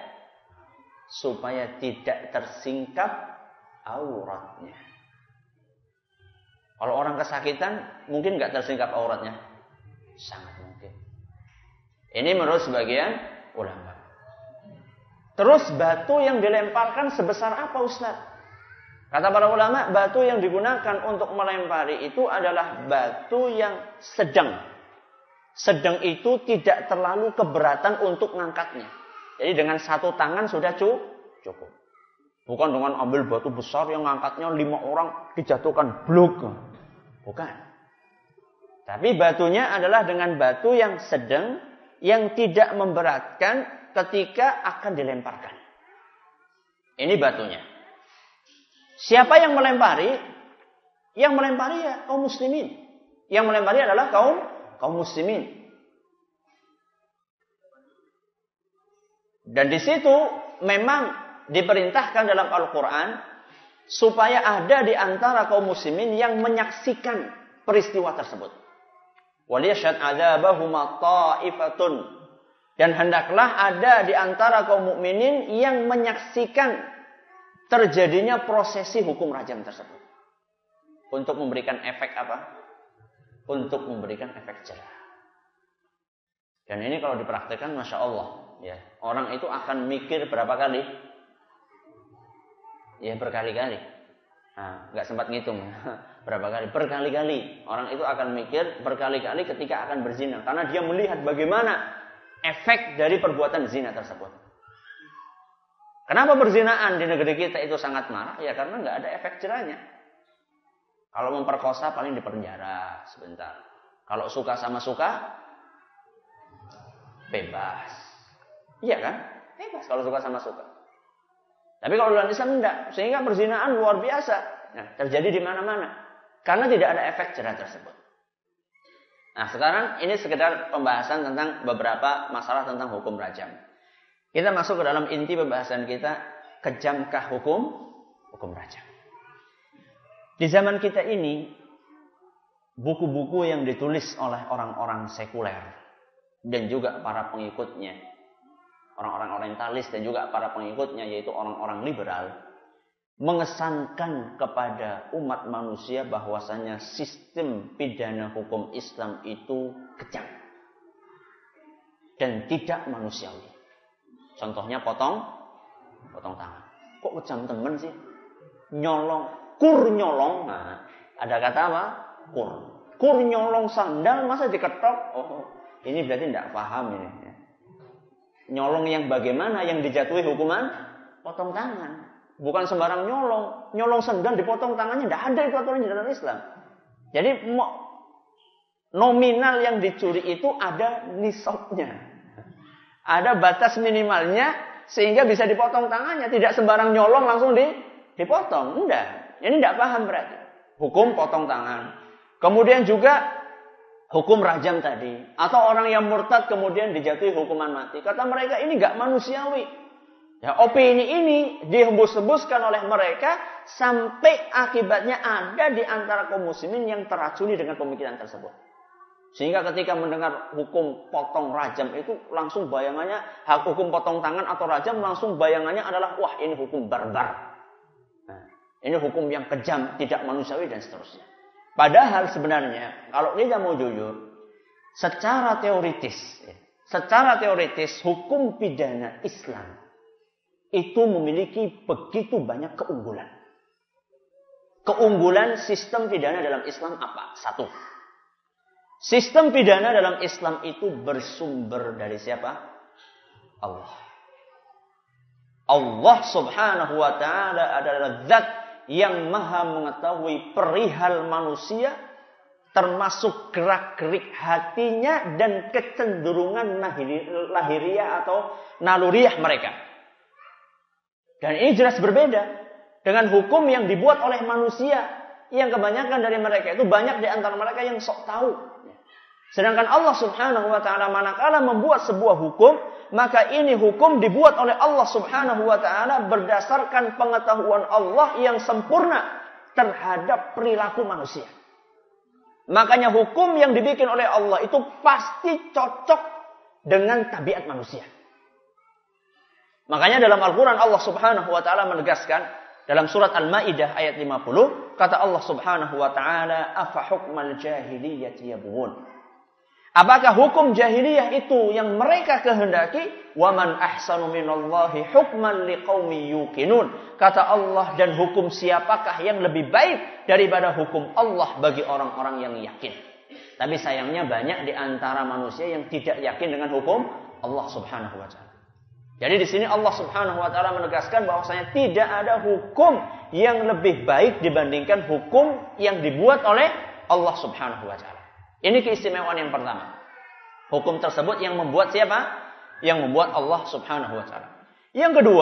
tidak tersingkap auratnya. Kalau orang kesakitan mungkin nggak tersingkap auratnya, sangat mungkin. Ini menurut sebagian ulama. Terus batu yang dilemparkan sebesar apa, Ustaz? Kata para ulama, batu yang digunakan untuk melempari itu adalah batu yang sedang. Sedang itu tidak terlalu keberatan untuk ngangkatnya. Jadi dengan 1 tangan sudah cukup. Bukan dengan ambil batu besar yang ngangkatnya 5 orang dijatuhkan blok. Bukan. Tapi batunya adalah dengan batu yang sedang, yang tidak memberatkan ketika akan dilemparkan. Ini batunya. Siapa yang melempari? Yang melempari ya kaum muslimin. Yang melempari adalah kaum muslimin. Dan di situ memang diperintahkan dalam Al-Quran supaya ada di antara kaum muslimin yang menyaksikan peristiwa tersebut. Waliyashhad 'adzabahuma ta'ifatun. Dan hendaklah ada di antara kaum mukminin yang menyaksikan terjadinya prosesi hukum rajam tersebut. Untuk memberikan efek apa? Untuk memberikan efek jerah. Dan ini kalau dipraktikkan, Masya Allah. Ya, orang itu akan mikir berapa kali? Ya, berkali-kali. Nah, nggak sempat ngitung. Berapa kali? Berkali-kali. Orang itu akan mikir berkali-kali ketika akan berzina. Karena dia melihat bagaimana efek dari perbuatan zina tersebut. Kenapa perzinaan di negeri kita itu sangat marah? Ya karena nggak ada efek jerahnya. Kalau memperkosa paling dipenjara sebentar. Kalau suka sama suka, bebas. Iya kan? Bebas kalau suka sama suka. Tapi kalau dalam Islam enggak. Sehingga perzinaan luar biasa. Nah, terjadi di mana-mana. Karena tidak ada efek jerah tersebut. Nah, sekarang ini sekedar pembahasan tentang beberapa masalah tentang hukum rajam. Kita masuk ke dalam inti pembahasan kita, kejamkah hukum rajam. Di zaman kita ini, buku-buku yang ditulis oleh orang-orang sekuler dan juga para pengikutnya, orang-orang orientalis dan juga para pengikutnya, yaitu orang-orang liberal, mengesankan kepada umat manusia bahwasanya sistem pidana hukum Islam itu kejam dan tidak manusiawi. Contohnya potong tangan. Kok kejam temen sih? Kur nyolong. Nah, ada kata apa? Kur nyolong sandal masa diketok? Oh, ini berarti tidak paham ini. Nyolong yang bagaimana yang dijatuhi hukuman? Potong tangan. Bukan sembarang nyolong. Nyolong sendal dipotong tangannya. Tidak ada itu aturan di dalam Islam. Jadi nominal yang dicuri itu ada nisabnya. Ada batas minimalnya sehingga bisa dipotong tangannya. Tidak sembarang nyolong langsung dipotong. Tidak. Ini tidak paham berarti. Hukum potong tangan. Kemudian juga hukum rajam tadi. Atau orang yang murtad kemudian dijatuhi hukuman mati. Kata mereka ini tidak manusiawi. Ya, opini ini dihembus-hembuskan oleh mereka sampai akibatnya ada di antara kaum muslimin yang teracuni dengan pemikiran tersebut. Sehingga ketika mendengar hukum potong rajam itu langsung bayangannya, hukum potong tangan atau rajam langsung bayangannya adalah wah ini hukum barbar. Nah, ini hukum yang kejam, tidak manusiawi dan seterusnya. Padahal sebenarnya kalau kita mau jujur, secara teoritis hukum pidana Islam itu memiliki begitu banyak keunggulan. Keunggulan sistem pidana dalam Islam apa? Satu. Sistem pidana dalam Islam itu bersumber dari siapa? Allah. Allah subhanahu wa ta'ala adalah zat yang maha mengetahui perihal manusia, termasuk gerak-gerik hatinya dan kecenderungan lahiriah atau naluriah mereka. Dan ini jelas berbeda dengan hukum yang dibuat oleh manusia, yang kebanyakan dari mereka itu banyak di antara mereka yang sok tahu. Sedangkan Allah subhanahu wa ta'ala manakala membuat sebuah hukum, maka ini hukum dibuat oleh Allah subhanahu wa ta'ala berdasarkan pengetahuan Allah yang sempurna terhadap perilaku manusia. Makanya hukum yang dibikin oleh Allah itu pasti cocok dengan tabiat manusia. Makanya dalam Al-Quran Allah subhanahu wa ta'ala menegaskan dalam surat Al-Ma'idah ayat 50, kata Allah subhanahu wa ta'ala, afa hukmal jahiliyati yabghun. Apakah hukum jahiliyah itu yang mereka kehendaki? Wa man ahsanu minallahi hukman liqaumi yuqinun. Kata Allah, dan hukum siapakah yang lebih baik daripada hukum Allah bagi orang-orang yang yakin. Tapi sayangnya banyak di antara manusia yang tidak yakin dengan hukum Allah subhanahu wa ta'ala. Jadi di sini Allah subhanahu wa ta'ala menegaskan bahwasanya tidak ada hukum yang lebih baik dibandingkan hukum yang dibuat oleh Allah subhanahu wa ta'ala. Ini keistimewaan yang pertama. Hukum tersebut yang membuat siapa? Yang membuat Allah subhanahu wa ta'ala. Yang kedua,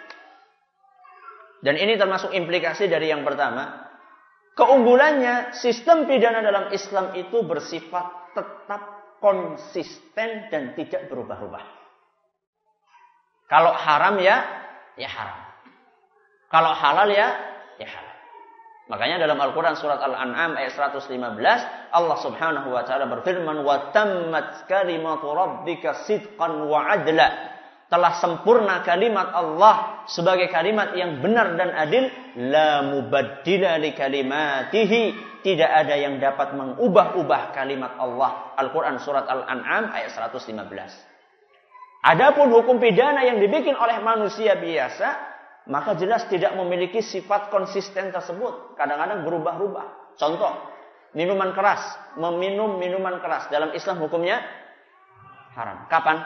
dan ini termasuk implikasi dari yang pertama, keunggulannya sistem pidana dalam Islam itu bersifat tetap konsisten dan tidak berubah-ubah. Kalau haram ya haram. Kalau halal ya halal. Makanya dalam Al-Quran surat Al-An'am ayat 115, Allah subhanahu wa ta'ala berfirman, وَتَمَّتْ كَلِمَةُ رَبِّكَ صِدْقًا وَعَدْلًا. Telah sempurna kalimat Allah sebagai kalimat yang benar dan adil. لَا مُبَدِّلَ لِكَلِمَاتِهِ. Tidak ada yang dapat mengubah-ubah kalimat Allah. Al-Quran surat Al-An'am ayat 115. Adapun hukum pidana yang dibikin oleh manusia biasa, maka jelas tidak memiliki sifat konsisten tersebut. Kadang-kadang berubah-ubah. Contoh, minuman keras. Meminum minuman keras. Dalam Islam hukumnya haram. Kapan?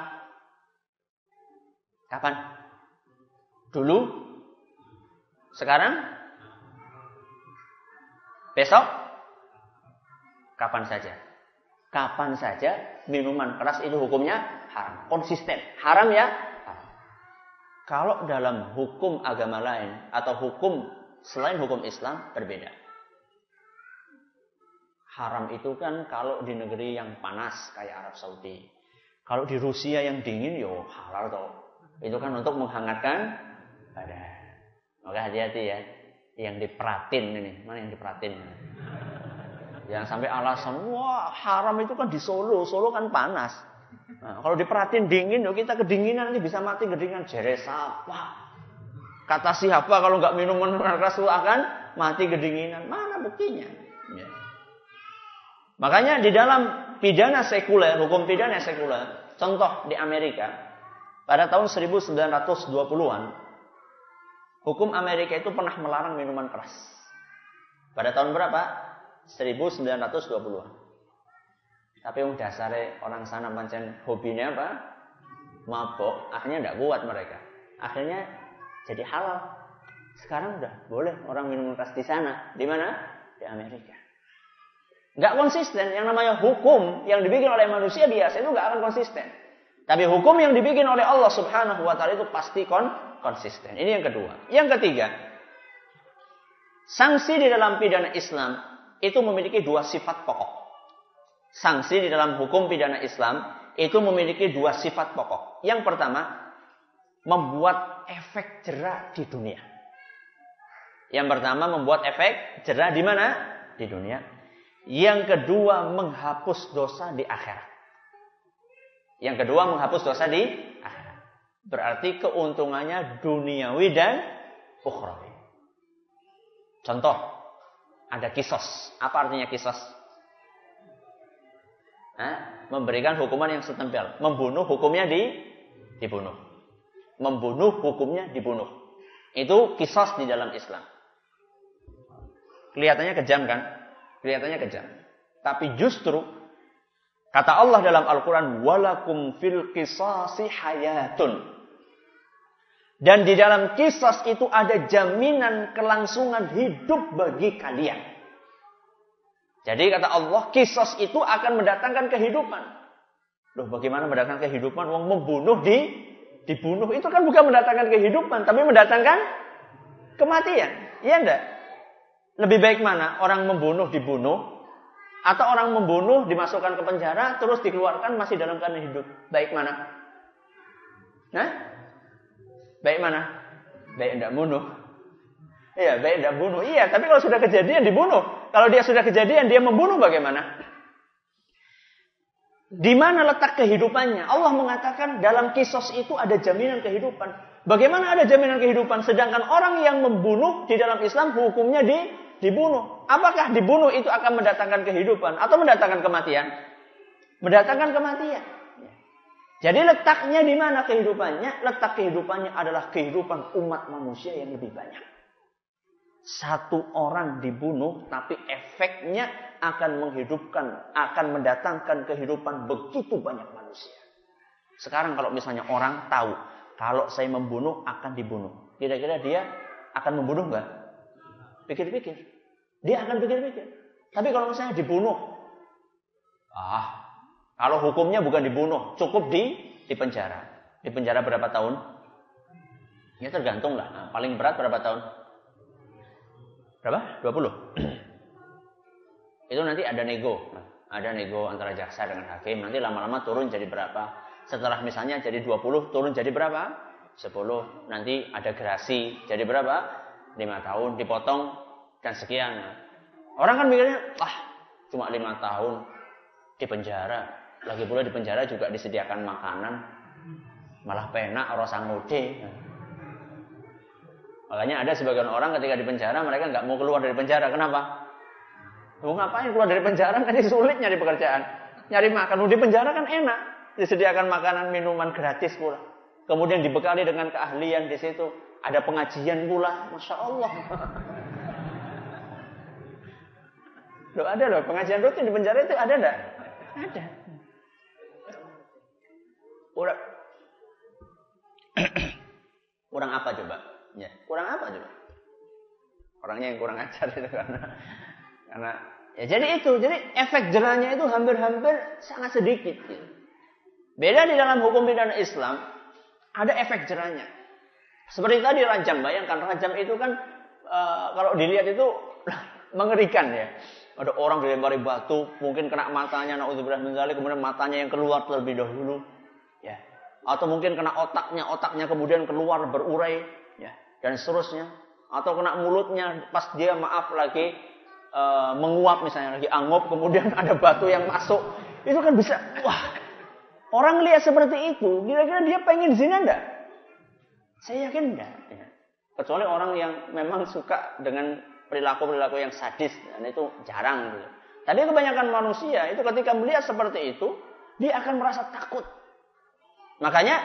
Kapan? Dulu? Sekarang? Besok? Kapan saja? Kapan saja minuman keras itu hukumnya haram. Konsisten. Haram ya? Kalau dalam hukum agama lain atau hukum selain hukum Islam berbeda. Haram itu kan kalau di negeri yang panas kayak Arab Saudi. Kalau di Rusia yang dingin yo halal toh. Itu kan untuk menghangatkan badan. Maka hati-hati ya. Yang diperatin ini, mana yang diperatin? Jangan sampai alasan wah haram itu kan di Solo. Solo kan panas. Nah, kalau diperhatiin dingin, kita kedinginan nanti bisa mati kedinginan. Jere siapa? Kata siapa kalau nggak minum minuman keras itu akan mati kedinginan? Mana buktinya? Ya. Makanya di dalam pidana sekuler, hukum pidana sekuler, contoh di Amerika, pada tahun 1920-an, hukum Amerika itu pernah melarang minuman keras. Pada tahun berapa? 1920-an. Tapi dasarnya orang sana pancen hobinya apa? Mabok. Akhirnya tidak kuat mereka. Akhirnya jadi halal. Sekarang udah boleh orang minum keras di sana. Di mana? Di Amerika. Nggak konsisten. Yang namanya hukum yang dibikin oleh manusia biasa itu nggak akan konsisten. Tapi hukum yang dibikin oleh Allah Subhanahu Wa Taala itu pasti konsisten. Ini yang kedua. Yang ketiga, sanksi di dalam pidana Islam itu memiliki dua sifat pokok. Sanksi di dalam hukum pidana Islam itu memiliki dua sifat pokok. Yang pertama, membuat efek jera di dunia. Yang pertama, membuat efek jera di mana? Di dunia. Yang kedua, menghapus dosa di akhirat. Yang kedua, menghapus dosa di akhirat. Berarti keuntungannya duniawi dan ukhrawi. Contoh, ada kisos. Apa artinya kisos? Memberikan hukuman yang setempel. Membunuh hukumnya dibunuh. Membunuh hukumnya dibunuh. Itu kisos di dalam Islam. Kelihatannya kejam kan? Kelihatannya kejam. Tapi justru kata Allah dalam Al-Quran, walakum fil qisasi hayatun. Dan di dalam kisos itu ada jaminan kelangsungan hidup bagi kalian. Jadi kata Allah, kisos itu akan mendatangkan kehidupan. Loh, bagaimana mendatangkan kehidupan? Wong membunuh dibunuh itu kan bukan mendatangkan kehidupan, tapi mendatangkan kematian. Iya enggak? Lebih baik mana? Orang membunuh dibunuh, atau orang membunuh dimasukkan ke penjara terus dikeluarkan masih dalam keadaan hidup? Baik mana? Baik mana? Baik enggak bunuh. Iya, baik enggak bunuh. Iya, tapi kalau sudah kejadian dibunuh. Kalau dia sudah kejadian, dia membunuh bagaimana? Di mana letak kehidupannya? Allah mengatakan dalam kisos itu ada jaminan kehidupan. Bagaimana ada jaminan kehidupan? Sedangkan orang yang membunuh di dalam Islam hukumnya dibunuh. Apakah dibunuh itu akan mendatangkan kehidupan atau mendatangkan kematian? Mendatangkan kematian. Jadi letaknya di mana kehidupannya? Letak kehidupannya adalah kehidupan umat manusia yang lebih banyak. Satu orang dibunuh, tapi efeknya akan menghidupkan, akan mendatangkan kehidupan begitu banyak manusia. Sekarang kalau misalnya orang tahu, kalau saya membunuh akan dibunuh. Kira-kira dia akan membunuh nggak? Pikir-pikir. Dia akan pikir-pikir. Tapi kalau misalnya dibunuh, kalau hukumnya bukan dibunuh, cukup di penjara. Di penjara berapa tahun? Ya tergantung lah. Nah, paling berat berapa tahun? Berapa? 20. Itu nanti ada nego. Ada nego antara jaksa dengan hakim. Nanti lama-lama turun jadi berapa. Setelah misalnya jadi 20, turun jadi berapa? 10. Nanti ada gerasi. Jadi berapa? 5 tahun. Dipotong dan sekian. Orang kan mikirnya, cuma 5 tahun di penjara. Lagi pula di penjara juga disediakan makanan. Malah penak orang sangode. Makanya ada sebagian orang ketika di penjara, mereka nggak mau keluar dari penjara. Kenapa? Mau ngapain keluar dari penjara? Nanti sulit nyari pekerjaan. Nyari makan. Di penjara kan enak. Disediakan makanan, minuman gratis pula. Kemudian dibekali dengan keahlian di situ. Ada pengajian pula. Masya Allah. Loh, ada loh. Pengajian rutin di penjara itu ada enggak? Ada. Kurang apa coba? Ya, kurang apa coba? Orangnya yang kurang ajar itu karena ya jadi efek jerahnya itu hampir sangat sedikit gitu. Beda di dalam hukum pidana Islam ada efek jerahnya. Seperti tadi rajam, bayangkan rajam itu kan kalau dilihat itu mengerikan ya. Ada orang dilempari batu, mungkin kena matanya, naudzubillah min dzalik, kemudian matanya yang keluar terlebih dahulu, ya. Atau mungkin kena otaknya kemudian keluar berurai, ya, dan seterusnya. Atau kena mulutnya pas dia lagi menguap misalnya, lagi angup, kemudian ada batu yang masuk. Itu kan bisa, orang lihat seperti itu, kira-kira dia pengen zina enggak? Saya yakin enggak. Ya. Kecuali orang yang memang suka dengan perilaku-perilaku yang sadis, dan itu jarang gitu. Tapi kebanyakan manusia itu ketika melihat seperti itu, dia akan merasa takut. Makanya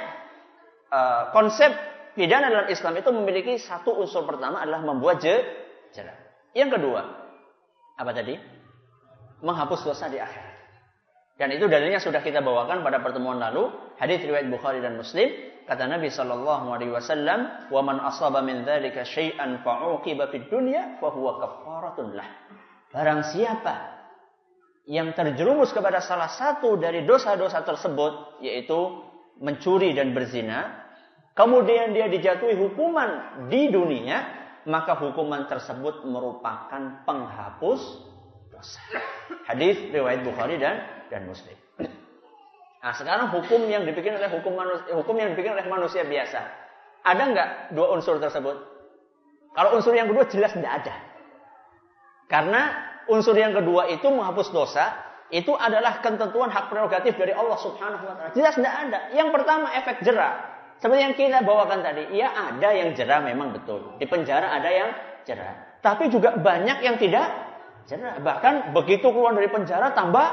konsep pidana dalam Islam itu memiliki satu unsur pertama adalah membuat jerah. Yang kedua, apa tadi? Menghapus dosa di akhirat. Dan itu dalilnya sudah kita bawakan pada pertemuan lalu, hadis riwayat Bukhari dan Muslim. Kata Nabi SAW, "Wa man asaba min dzalika syai'an fa'uqiba fid dunya fa huwa kaffaratun lah." Barang siapa yang terjerumus kepada salah satu dari dosa-dosa tersebut, yaitu mencuri dan berzina, kemudian dia dijatuhi hukuman di dunia, maka hukuman tersebut merupakan penghapus dosa. Hadis riwayat Bukhari dan Muslim. Nah, sekarang hukum yang dibikin oleh manusia biasa. Ada enggak dua unsur tersebut? Kalau unsur yang kedua jelas tidak ada. Karena unsur yang kedua itu menghapus dosa, itu adalah ketentuan hak prerogatif dari Allah Subhanahu wa taala. Jelas tidak ada. Yang pertama efek jerah. Seperti yang kita bawakan tadi, ya ada yang jerah memang betul. Di penjara ada yang jerah. Tapi juga banyak yang tidak jerah. Bahkan begitu keluar dari penjara tambah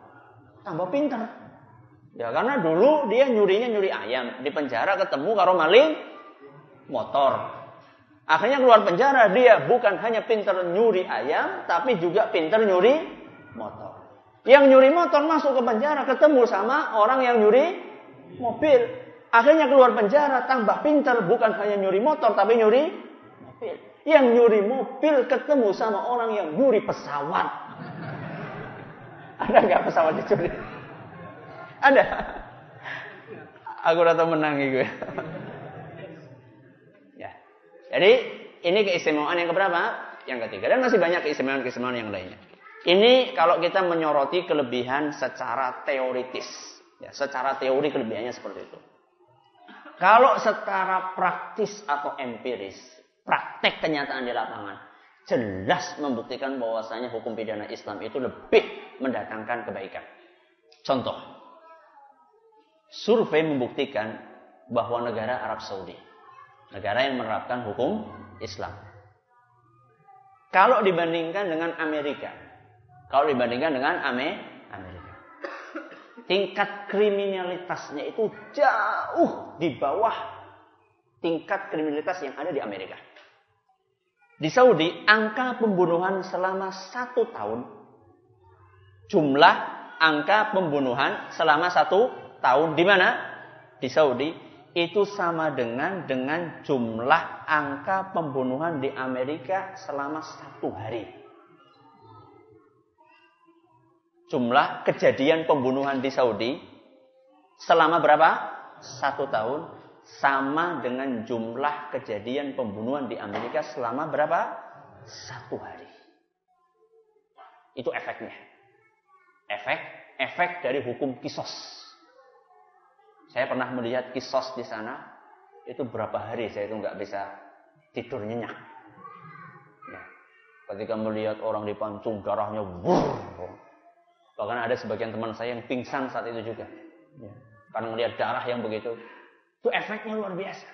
pintar. Ya karena dulu dia nyuri ayam, di penjara ketemu karo maling motor. Akhirnya keluar penjara, dia bukan hanya pintar nyuri ayam, tapi juga pintar nyuri motor. Yang nyuri motor masuk ke penjara, ketemu sama orang yang nyuri mobil. Akhirnya keluar penjara, tambah pintar, bukan hanya nyuri motor, tapi nyuri mobil. Yang nyuri mobil ketemu sama orang yang nyuri pesawat. Ada nggak pesawat dicuri? Ada. Aku rata menang gue. Ya. Jadi ini keistimewaan yang keberapa? Yang ketiga. Dan masih banyak keistimewaan yang lainnya. Ini kalau kita menyoroti kelebihan secara teoritis. Ya, secara teori kelebihannya seperti itu. Kalau secara praktis atau empiris, praktek kenyataan di lapangan, jelas membuktikan bahwasanya hukum pidana Islam itu lebih mendatangkan kebaikan. Contoh, survei membuktikan bahwa negara Arab Saudi, negara yang menerapkan hukum Islam, kalau dibandingkan dengan Amerika, tingkat kriminalitasnya itu jauh di bawah tingkat kriminalitas yang ada di Amerika. Di Saudi, angka pembunuhan selama 1 tahun, jumlah angka pembunuhan selama 1 tahun di mana? Di Saudi, itu sama dengan jumlah angka pembunuhan di Amerika selama 1 hari. Jumlah kejadian pembunuhan di Saudi selama berapa? 1 tahun sama dengan jumlah kejadian pembunuhan di Amerika selama berapa? 1 hari. Itu efeknya. Efek dari hukum kisos. Saya pernah melihat kisos di sana, itu berapa hari saya itu nggak bisa tidur nyenyak. Ya. Ketika melihat orang dipancung, darahnya burr. Bahkan ada sebagian teman saya yang pingsan saat itu juga. Ya. Karena melihat darah yang begitu. Itu efeknya luar biasa.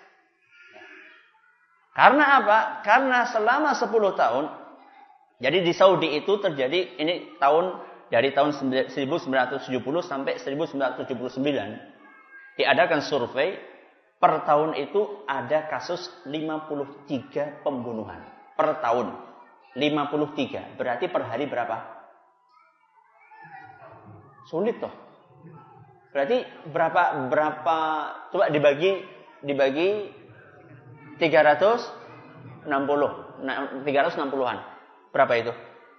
Karena apa? Karena selama 10 tahun, jadi di Saudi itu terjadi, ini dari tahun 1970 sampai 1979, diadakan survei, per tahun itu ada kasus 53 pembunuhan. Per tahun. 53. Berarti per hari berapa? Sulit toh. Berarti berapa coba dibagi 360-an. Berapa itu?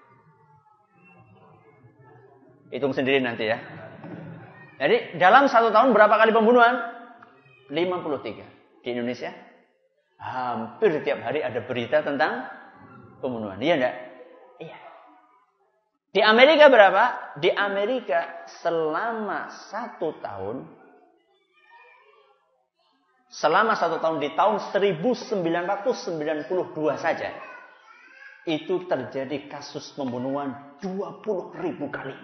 Hitung sendiri nanti ya. Jadi dalam 1 tahun berapa kali pembunuhan? 53. Di Indonesia hampir tiap hari ada berita tentang pembunuhan. Iya enggak? Iya. Di Amerika berapa? Di Amerika selama 1 tahun di tahun 1992 saja itu terjadi kasus pembunuhan 20.000 kali.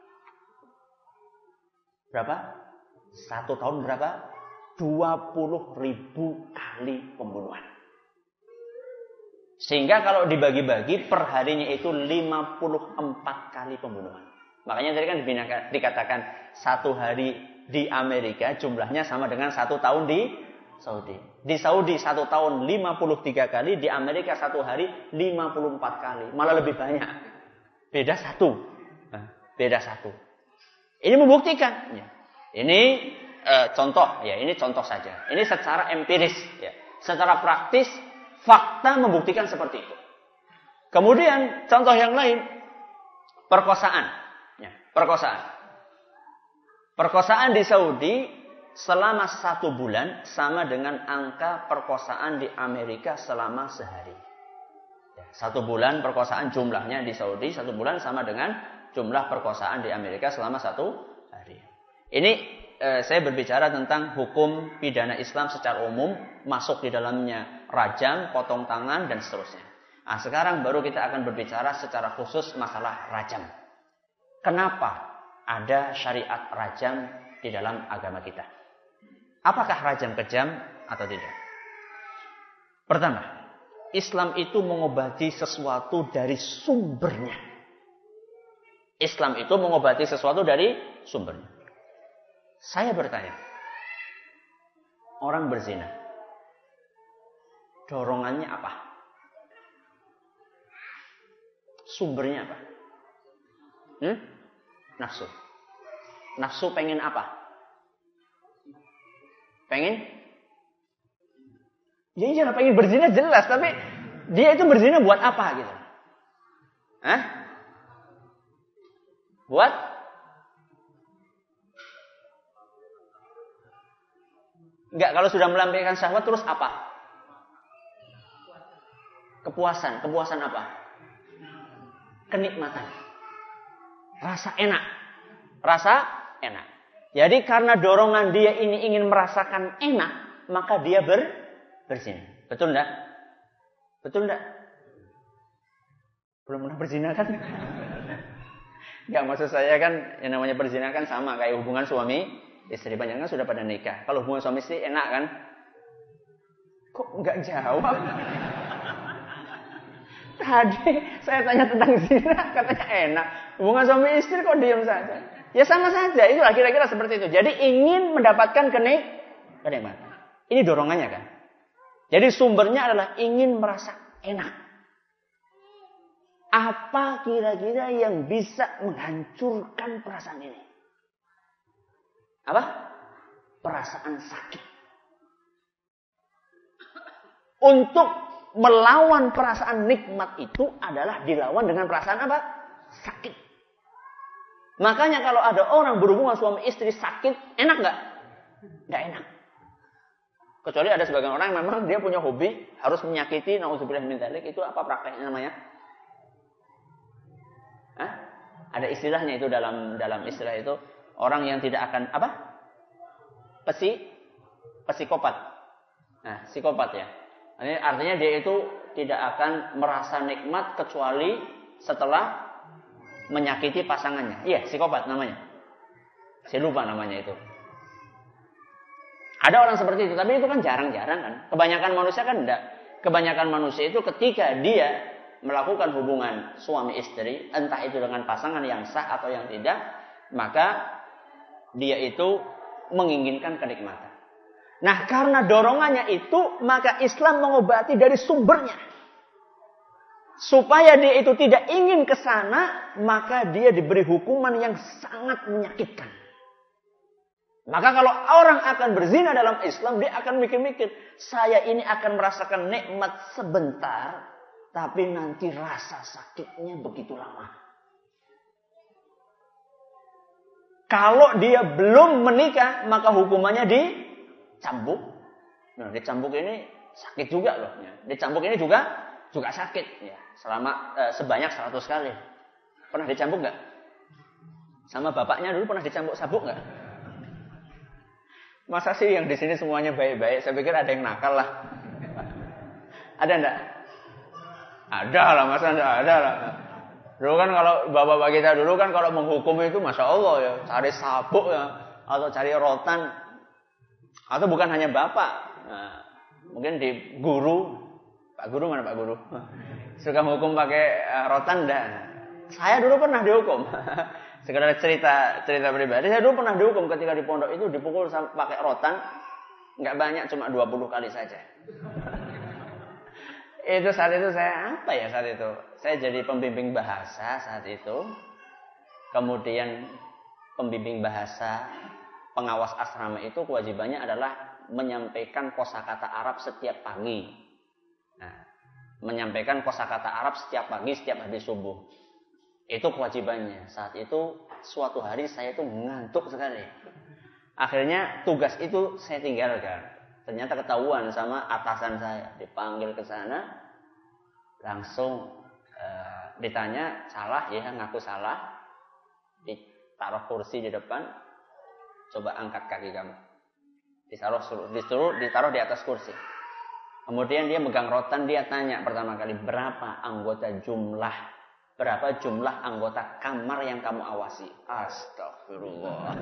Berapa? 1 tahun berapa? 20.000 kali pembunuhan. Sehingga kalau dibagi-bagi per harinya itu 54 kali pembunuhan. Makanya tadi kan dikatakan 1 hari di Amerika jumlahnya sama dengan 1 tahun di Saudi. Di Saudi 1 tahun 53 kali, di Amerika 1 hari 54 kali. Malah lebih banyak. Beda 1. Beda 1. Ini membuktikan. Ya. Ini contoh. Ya, ini contoh saja. Ini secara empiris. Ya. Secara praktis, fakta membuktikan seperti itu. Kemudian contoh yang lain, perkosaan. Ya, perkosaan. Perkosaan di Saudi selama 1 bulan sama dengan angka perkosaan di Amerika selama sehari. Ya, 1 bulan perkosaan jumlahnya di Saudi 1 bulan sama dengan jumlah perkosaan di Amerika selama 1 hari. Ini saya berbicara tentang hukum pidana Islam secara umum, masuk di dalamnya rajam, potong tangan, dan seterusnya. Nah, sekarang baru kita akan berbicara secara khusus masalah rajam. Kenapa ada syariat rajam di dalam agama kita? Apakah rajam kejam atau tidak? Pertama, Islam itu mengobati sesuatu dari sumbernya. Islam itu mengobati sesuatu dari sumbernya. Saya bertanya, orang berzina, dorongannya apa? Sumbernya apa? Nafsu. Nafsu pengen apa? Pengen? Ya iyalah pengen berzina jelas, tapi dia itu berzina buat apa gitu? Buat? Enggak, kalau sudah melampiaskan syahwat terus apa? Kepuasan. Kepuasan apa? Kenikmatan. Rasa enak. Rasa enak. Jadi karena dorongan dia ini ingin merasakan enak, maka dia berzina. Betul enggak? Betul enggak? Belum pernah berzina kan? Enggak, maksud saya kan yang namanya berzina kan sama kayak hubungan suami istri, banyak kan sudah pada nikah. Kalau hubungan suami istri enak kan? Kok enggak jawab? Tadi saya tanya tentang zina, katanya enak. Hubungan suami istri kok diam saja? Ya sama saja, itu kira-kira seperti itu. Jadi ingin mendapatkan kenikmatan. Ini dorongannya kan. Jadi sumbernya adalah ingin merasa enak. Apa kira-kira yang bisa menghancurkan perasaan ini? Apa? Perasaan sakit. Untuk melawan perasaan nikmat itu adalah dilawan dengan perasaan apa? Sakit. Makanya kalau ada orang berhubungan suami istri sakit, enak nggak? Nggak enak. Kecuali ada sebagian orang yang memang dia punya hobi harus menyakiti, naudzubillah min dzalik, itu apa prakteknya namanya? Ada istilahnya itu dalam istilah itu, orang yang tidak akan apa? Psikopat. Nah, psikopat ya. Ini artinya dia itu tidak akan merasa nikmat kecuali setelah menyakiti pasangannya. Iya, psikopat namanya. Saya lupa namanya itu. Ada orang seperti itu, tapi itu kan jarang-jarang kan. Kebanyakan manusia kan enggak. Kebanyakan manusia itu ketika dia melakukan hubungan suami istri, entah itu dengan pasangan yang sah atau yang tidak, maka dia itu menginginkan kenikmatan. Nah, karena dorongannya itu, maka Islam mengobati dari sumbernya. Supaya dia itu tidak ingin ke sana, maka dia diberi hukuman yang sangat menyakitkan. Maka kalau orang akan berzina dalam Islam, dia akan mikir-mikir, saya ini akan merasakan nikmat sebentar, tapi nanti rasa sakitnya begitu lama. Kalau dia belum menikah, maka hukumannya dicambuk. Nah, dicambuk ini sakit juga loh. Dicambuk ini juga sakit. Ya, selama sebanyak 100 kali. Pernah dicambuk nggak? Sama bapaknya dulu pernah dicambuk sabuk nggak? Masa sih yang di sini semuanya baik-baik? Saya pikir ada yang nakal lah. Ada enggak? Ada lah, masa enggak ada lah. Dulu kan kalau bapak-bapak kita dulu kan kalau menghukum itu Masya Allah ya. Cari sabuk ya. Atau cari rotan. Atau bukan hanya bapak. Nah, mungkin di guru. Pak guru mana Pak guru? Suka menghukum pakai rotan enggak? Saya dulu pernah dihukum. Sekedar cerita pribadi, saya dulu pernah dihukum ketika di pondok itu dipukul pakai rotan, nggak banyak, cuma 20 kali saja. Saat itu saya saya jadi pembimbing bahasa saat itu. Kemudian pembimbing bahasa, pengawas asrama itu kewajibannya adalah menyampaikan kosakata Arab setiap pagi. Nah, menyampaikan kosakata Arab setiap pagi, setiap habis subuh. Itu kewajibannya. Saat itu suatu hari saya itu ngantuk sekali. Akhirnya tugas itu saya tinggalkan. Ternyata ketahuan sama atasan saya. Dipanggil ke sana. Langsung ditanya, salah ya, ngaku salah. Ditaruh kursi di depan. Coba angkat kaki kamu. Ditaruh di atas kursi. Kemudian dia megang rotan, dia tanya pertama kali, berapa jumlah anggota kamar yang kamu awasi? Astagfirullah.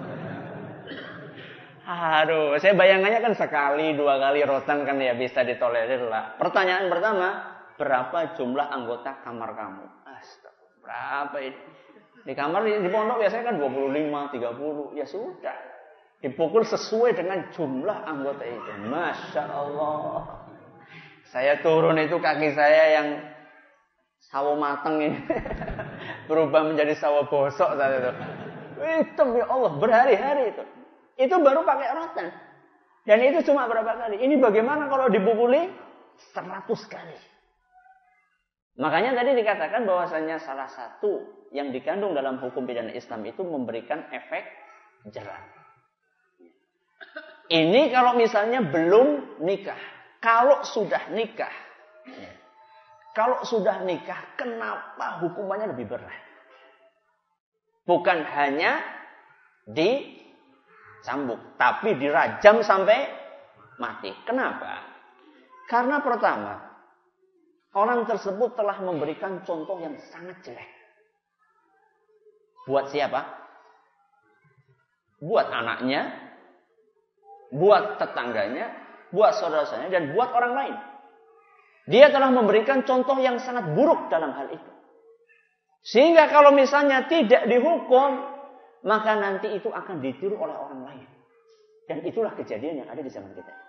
Aduh, saya bayangannya kan sekali, 2 kali rotan kan ya bisa ditolerir lah. Pertanyaan pertama, berapa jumlah anggota kamar kamu? Astagfirullah. Berapa ini? Di kamar di pondok biasanya kan 25, 30. Ya sudah. Dipukul sesuai dengan jumlah anggota itu. Masya Allah. Saya turun itu kaki saya yang sawo mateng ini berubah menjadi sawo bosok saat itu. Hitam ya Allah, berhari-hari itu. Itu baru pakai rotan. Dan itu cuma berapa kali? Ini bagaimana kalau dipukuli 100 kali? Makanya tadi dikatakan bahwasanya salah satu yang dikandung dalam hukum pidana Islam itu memberikan efek jerah. Ini kalau misalnya belum nikah. Kalau sudah nikah, kenapa hukumannya lebih berat? Bukan hanya dicambuk, tapi dirajam sampai mati. Kenapa? Karena pertama, orang tersebut telah memberikan contoh yang sangat jelek. Buat siapa? Buat anaknya, buat tetangganya, buat saudara-saudaranya, dan buat orang lain. Dia telah memberikan contoh yang sangat buruk dalam hal itu. Sehingga kalau misalnya tidak dihukum, maka nanti itu akan ditiru oleh orang lain. Dan itulah kejadian yang ada di zaman kita.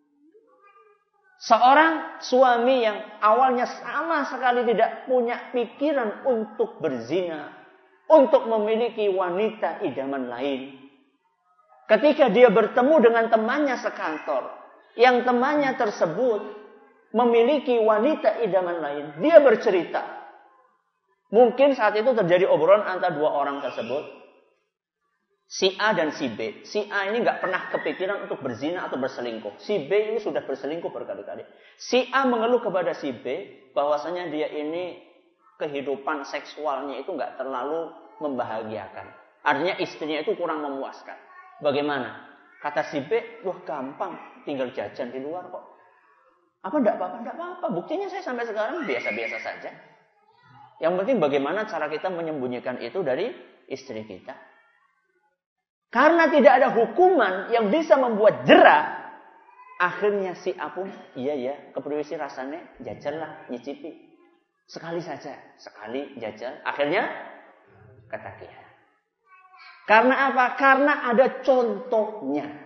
Seorang suami yang awalnya sama sekali tidak punya pikiran untuk berzina, untuk memiliki wanita idaman lain. Ketika dia bertemu dengan temannya sekantor, yang temannya tersebut memiliki wanita idaman lain, dia bercerita. Mungkin saat itu terjadi obrolan antara 2 orang tersebut, si A dan si B. Si A ini nggak pernah kepikiran untuk berzina atau berselingkuh. Si B ini sudah berselingkuh berkali-kali. Si A mengeluh kepada si B bahwasanya dia ini kehidupan seksualnya itu nggak terlalu membahagiakan. Artinya istrinya itu kurang memuaskan. Bagaimana? Kata si B, wah gampang, tinggal jajan di luar kok. Apa enggak apa-apa? Enggak apa-apa. Buktinya saya sampai sekarang biasa-biasa saja. Yang penting bagaimana cara kita menyembunyikan itu dari istri kita. Karena tidak ada hukuman yang bisa membuat jera, akhirnya si A pun, iya, kepriwisi rasanya, jajal lah, nyicipi. Sekali saja, sekali jajal, akhirnya ketagihan. Karena apa? Karena ada contohnya.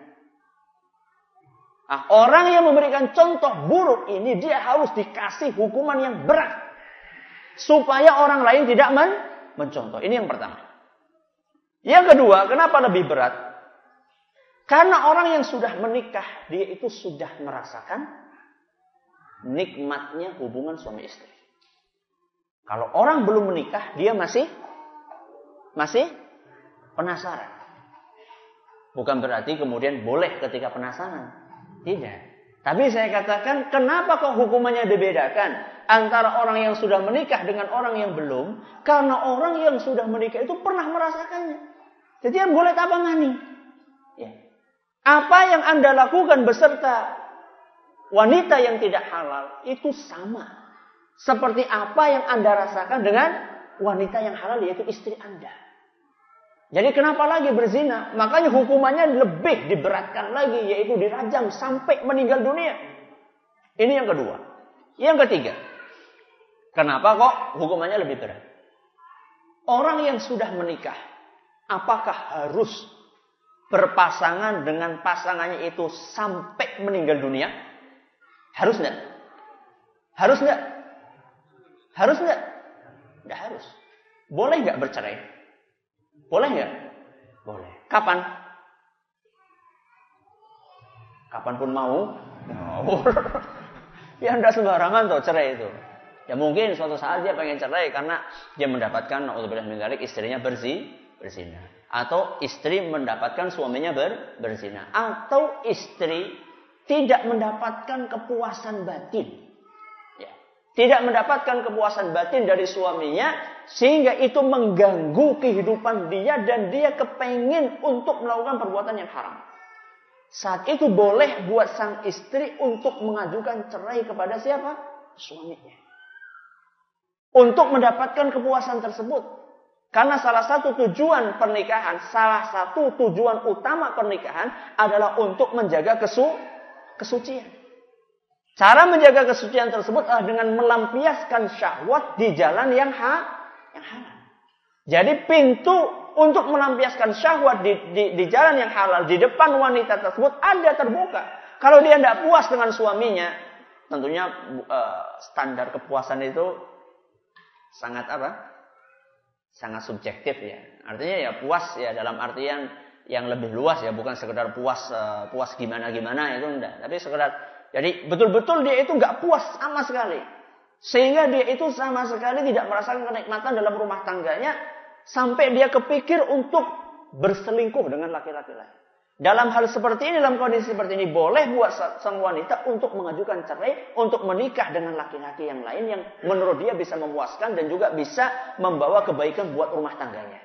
Orang yang memberikan contoh buruk ini, dia harus dikasih hukuman yang berat. Supaya orang lain tidak mencontoh. Ini yang pertama. Yang kedua, kenapa lebih berat? Karena orang yang sudah menikah, dia itu sudah merasakan nikmatnya hubungan suami istri. Kalau orang belum menikah, dia masih penasaran. Bukan berarti kemudian boleh ketika penasaran. Tidak. Tapi saya katakan, kenapa kok hukumannya dibedakan antara orang yang sudah menikah dengan orang yang belum? Karena orang yang sudah menikah itu pernah merasakannya. Jadi yang boleh tabangani. Ya. Apa yang Anda lakukan beserta wanita yang tidak halal itu sama. Seperti apa yang Anda rasakan dengan wanita yang halal, yaitu istri Anda. Jadi kenapa lagi berzina? Makanya hukumannya lebih diberatkan lagi, yaitu dirajam sampai meninggal dunia. Ini yang kedua. Yang ketiga, kenapa kok hukumannya lebih berat? Orang yang sudah menikah, apakah harus berpasangan dengan pasangannya itu sampai meninggal dunia? Harus enggak? Harus enggak? Harus enggak? Enggak harus. Boleh enggak bercerai? Boleh nggak? Boleh. Kapan? Kapanpun mau. Ya enggak sembarangan tuh cerai itu. Ya mungkin suatu saat dia pengen cerai karena dia mendapatkan naudzubillah min dzalik istrinya berzina. Atau istri mendapatkan suaminya berzina. Atau istri tidak mendapatkan kepuasan batin. Tidak mendapatkan kepuasan batin dari suaminya, sehingga itu mengganggu kehidupan dia dan dia kepengin untuk melakukan perbuatan yang haram. Saat itu boleh buat sang istri untuk mengajukan cerai kepada siapa? Suaminya. Untuk mendapatkan kepuasan tersebut. Karena salah satu tujuan pernikahan, salah satu tujuan utama pernikahan adalah untuk menjaga kesucian. Cara menjaga kesucian tersebut adalah dengan melampiaskan syahwat di jalan yang halal. Jadi pintu untuk melampiaskan syahwat di jalan yang halal di depan wanita tersebut ada terbuka. Kalau dia tidak puas dengan suaminya, tentunya standar kepuasan itu sangat sangat subjektif ya. Artinya ya puas ya dalam artian yang lebih luas ya, bukan sekedar puas gimana-gimana itu enggak, tapi sekedar jadi betul-betul dia itu nggak puas sama sekali. Sehingga dia itu sama sekali tidak merasakan kenikmatan dalam rumah tangganya. Sampai dia kepikir untuk berselingkuh dengan laki-laki lain. Dalam hal seperti ini, dalam kondisi seperti ini, boleh buat sang wanita untuk mengajukan cerai. Untuk menikah dengan laki-laki yang lain yang menurut dia bisa memuaskan dan juga bisa membawa kebaikan buat rumah tangganya.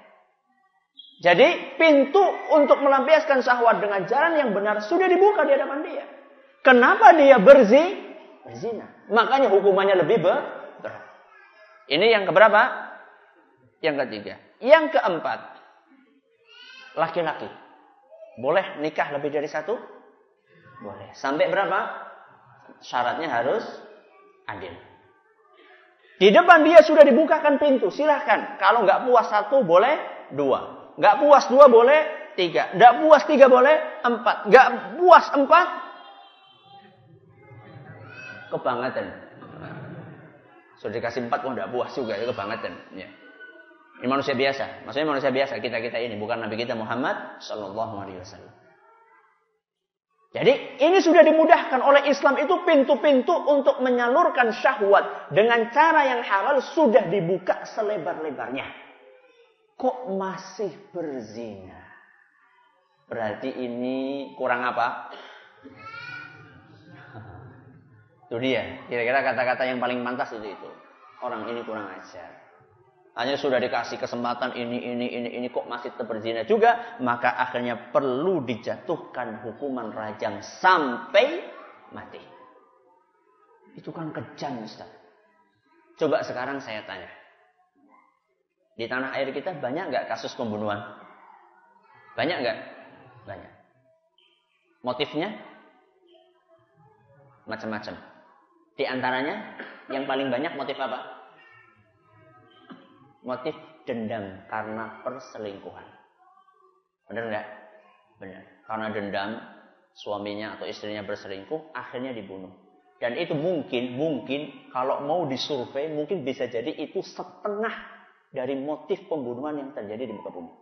Jadi pintu untuk melampiaskan syahwat dengan jalan yang benar sudah dibuka di hadapan dia. Kenapa dia berzina? Makanya hukumannya lebih berat. Ini yang keberapa? Yang ketiga. Yang keempat. Laki-laki. Boleh nikah lebih dari satu? Boleh. Sampai berapa? Syaratnya harus adil. Di depan dia sudah dibukakan pintu. Silahkan. Kalau nggak puas satu, boleh dua. Nggak puas dua, boleh tiga. Nggak puas tiga, boleh empat. Nggak puas empat, kebangetan. Sudah dikasih 4 kok tidak puas juga, ya kebangetan. Ya. Ini manusia biasa. Maksudnya manusia biasa kita ini, bukan Nabi kita Muhammad sallallahu alaihi wasallam. Jadi ini sudah dimudahkan oleh Islam, itu pintu-pintu untuk menyalurkan syahwat dengan cara yang halal sudah dibuka selebar-lebarnya. Kok masih berzina? Berarti ini kurang apa? Itu dia. Kira-kira kata-kata yang paling pantas itu. Orang ini kurang ajar. Hanya sudah dikasih kesempatan ini kok masih tetap berzina juga, maka akhirnya perlu dijatuhkan hukuman rajam sampai mati. Itu kan kejam, Ustaz. Coba sekarang saya tanya. Di tanah air kita banyak nggak kasus pembunuhan? Banyak nggak? Banyak. Motifnya? Macam-macam. Di antaranya, yang paling banyak motif apa? Motif dendam karena perselingkuhan. Benar nggak? Benar. Karena dendam, suaminya atau istrinya berselingkuh, akhirnya dibunuh. Dan itu mungkin kalau mau disurvei, mungkin bisa jadi itu setengah dari motif pembunuhan yang terjadi di muka bumi.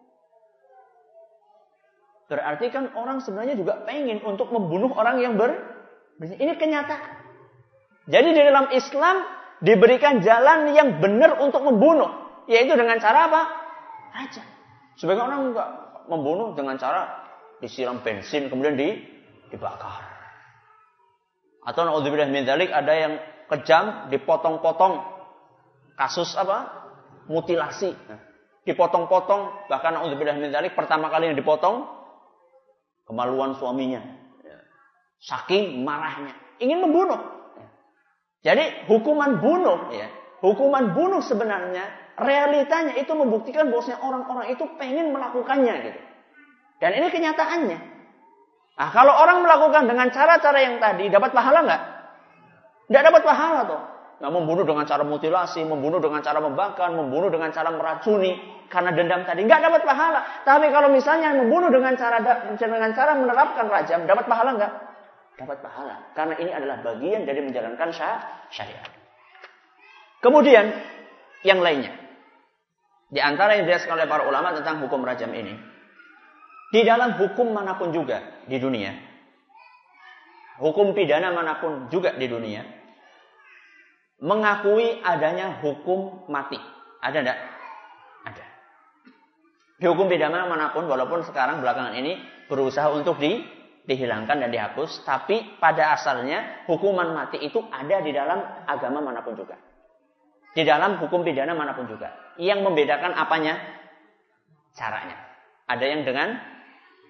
Berarti kan orang sebenarnya juga pengen untuk membunuh orang yang ini kenyataan. Jadi di dalam Islam diberikan jalan yang benar untuk membunuh, yaitu dengan cara apa? Rajam. Sebagian orang enggak membunuh dengan cara disiram bensin kemudian dibakar. Atau naudzubillah min dzalik, ada yang kejam dipotong-potong, kasus apa? Mutilasi. Dipotong-potong, bahkan naudzubillah min dzalik pertama kali yang dipotong kemaluan suaminya. Saking marahnya, ingin membunuh. Jadi hukuman bunuh sebenarnya realitanya itu membuktikan bahwasanya orang-orang itu pengen melakukannya gitu. Dan ini kenyataannya. Nah, kalau orang melakukan dengan cara-cara yang tadi, dapat pahala nggak? Nggak dapat pahala toh. Nah, membunuh dengan cara mutilasi, membunuh dengan cara membakar, membunuh dengan cara meracuni karena dendam tadi, nggak dapat pahala. Tapi kalau misalnya membunuh dengan cara menerapkan rajam, dapat pahala nggak? Dapat pahala. Karena ini adalah bagian dari menjalankan syariat. Kemudian yang lainnya, di antara yang dijelaskan oleh para ulama tentang hukum rajam ini. Di dalam hukum manapun juga di dunia, hukum pidana manapun juga di dunia, mengakui adanya hukum mati. Ada enggak? Ada. Di hukum pidana manapun, walaupun sekarang belakangan ini berusaha untuk dihilangkan dan dihapus, tapi pada asalnya hukuman mati itu ada di dalam agama manapun juga. Di dalam hukum pidana manapun juga. Yang membedakan apanya? Caranya. Ada yang dengan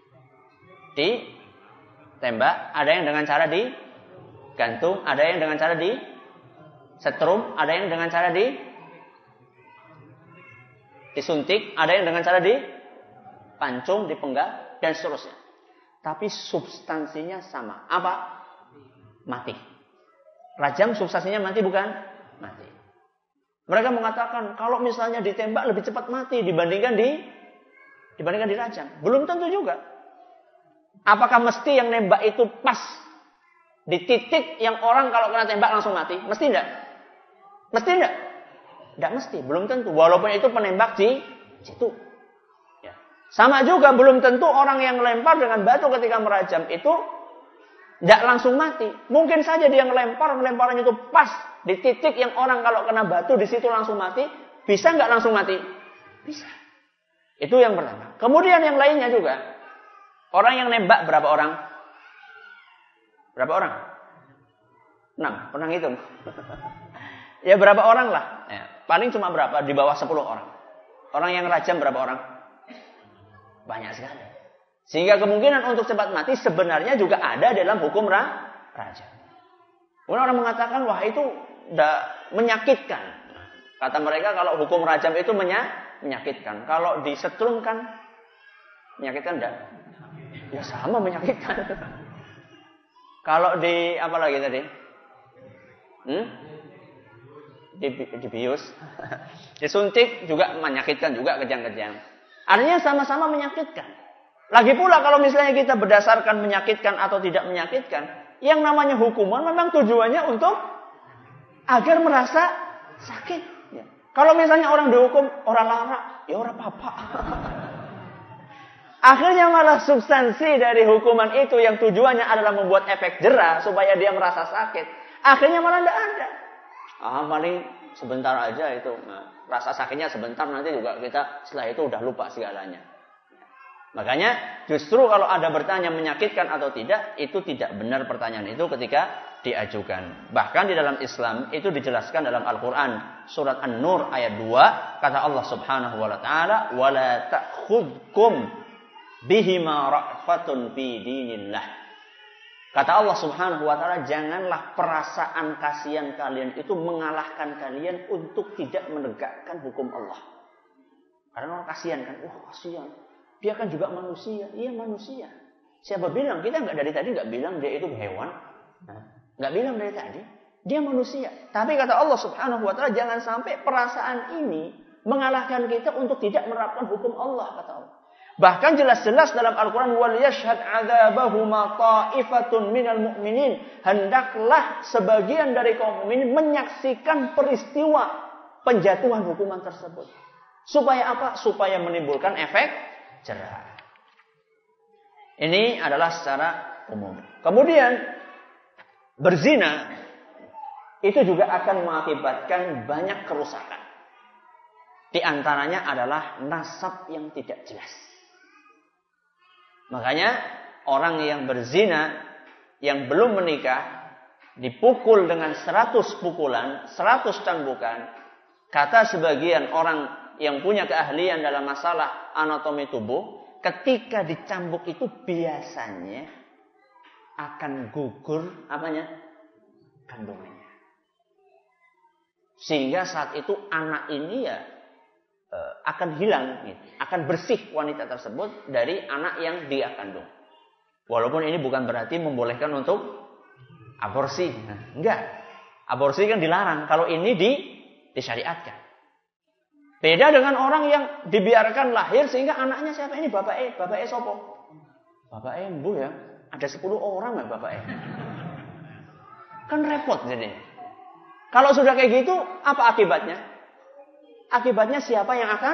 ditembak, ada yang dengan cara digantung, ada yang dengan cara disetrum, ada yang dengan cara disuntik, ada yang dengan cara dipancung, dipenggal, dan seterusnya. Tapi substansinya sama. Apa? Mati. Rajam substansinya mati bukan? Mati. Mereka mengatakan kalau misalnya ditembak lebih cepat mati dibandingkan dirajam. Belum tentu juga. Apakah mesti yang nembak itu pas di titik yang orang kalau kena tembak langsung mati? Mesti enggak? Mesti enggak? Enggak mesti, belum tentu. Walaupun itu penembak di situ. Ya. Sama juga belum tentu orang yang lempar dengan batu ketika merajam itu enggak langsung mati. Mungkin saja dia ngelemparannya itu pas di titik yang orang kalau kena batu di situ langsung mati. Bisa enggak langsung mati? Bisa. Itu yang pertama. Kemudian yang lainnya juga. Orang yang nembak berapa orang? Berapa orang? 6. Pernah ngitung? Ya berapa orang lah. Ya, paling cuma berapa? Di bawah 10 orang. Orang yang rajam berapa orang? Banyak sekali. Sehingga kemungkinan untuk cepat mati sebenarnya juga ada dalam hukum rajam. Orang mengatakan, wah itu menyakitkan. Kata mereka kalau hukum rajam itu menyakitkan. Kalau disetrum kan menyakitkan enggak? Ya sama menyakitkan. Kalau apa lagi tadi? Dibius. Disuntik juga menyakitkan juga kejang-kejang. Artinya sama-sama menyakitkan. Lagi pula kalau misalnya kita berdasarkan menyakitkan atau tidak menyakitkan, yang namanya hukuman memang tujuannya untuk agar merasa sakit. Ya. Kalau misalnya orang dihukum, orang lara, ya orang apa-apa. Akhirnya malah substansi dari hukuman itu yang tujuannya adalah membuat efek jera supaya dia merasa sakit. Akhirnya malah tidak ada. Paling sebentar aja itu. Nah, rasa sakitnya sebentar, nanti juga kita setelah itu udah lupa segalanya. Makanya justru kalau ada bertanya menyakitkan atau tidak, itu tidak benar pertanyaan itu ketika diajukan. Bahkan di dalam Islam itu dijelaskan dalam Al-Quran. Surat An-Nur ayat 2. Kata Allah subhanahu wa ta'ala. وَلَا تَأْخُذْكُمْ bihima ra'fatun fi dinillah. Kata Allah Subhanahu wa taala, janganlah perasaan kasihan kalian itu mengalahkan kalian untuk tidak menegakkan hukum Allah. Karena orang kasihan kan, kasihan. Dia kan juga manusia. Iya manusia. Siapa bilang? Kita dari tadi nggak bilang dia itu hewan. Nggak bilang dari tadi. Dia manusia. Tapi kata Allah Subhanahu wa taala, jangan sampai perasaan ini mengalahkan kita untuk tidak menerapkan hukum Allah, kata Allah. Bahkan jelas-jelas dalam Al-Quran, wal yashhad 'adzabahuma ta'ifatun minal mu'minin. Hendaklah sebagian dari kaum mukminin menyaksikan peristiwa penjatuhan hukuman tersebut. Supaya apa? Supaya menimbulkan efek jerah. Ini adalah secara umum. Kemudian berzina itu juga akan mengakibatkan banyak kerusakan. Di antaranya adalah nasab yang tidak jelas. Makanya orang yang berzina, yang belum menikah, dipukul dengan 100 pukulan, 100 cambukan. Kata sebagian orang yang punya keahlian dalam masalah anatomi tubuh, ketika dicambuk itu biasanya akan gugur kandungannya. Sehingga saat itu anak ini akan hilang, akan bersih wanita tersebut dari anak yang dia kandung. Walaupun ini bukan berarti membolehkan untuk aborsi, enggak. Aborsi kan dilarang. Kalau ini disyariatkan. Beda dengan orang yang dibiarkan lahir sehingga anaknya siapa ini? Bapak sopo? Bapak bu ya. Ada 10 orang ya bapak Kan repot jadi. Kalau sudah kayak gitu, apa akibatnya? Akibatnya siapa yang akan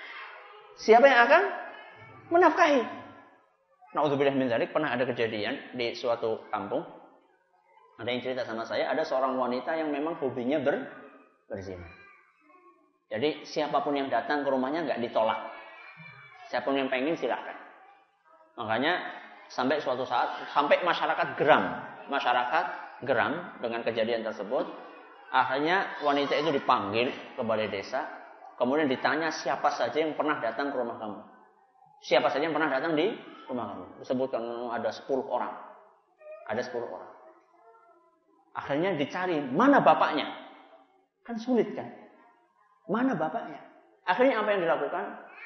menafkahi? Na'udzubillah min dzalik, pernah ada kejadian di suatu kampung. Ada yang cerita sama saya, ada seorang wanita yang memang hobinya berzina. Jadi siapapun yang datang ke rumahnya nggak ditolak. Siapapun yang pengen silahkan. Makanya sampai suatu saat, sampai masyarakat geram dengan kejadian tersebut. Akhirnya wanita itu dipanggil ke balai desa. Kemudian ditanya siapa saja yang pernah datang ke rumah kamu. Siapa saja yang pernah datang di rumah kamu. Disebutkan ada 10 orang. Ada 10 orang. Akhirnya dicari, mana bapaknya? Kan sulit kan? Mana bapaknya? Akhirnya apa yang dilakukan?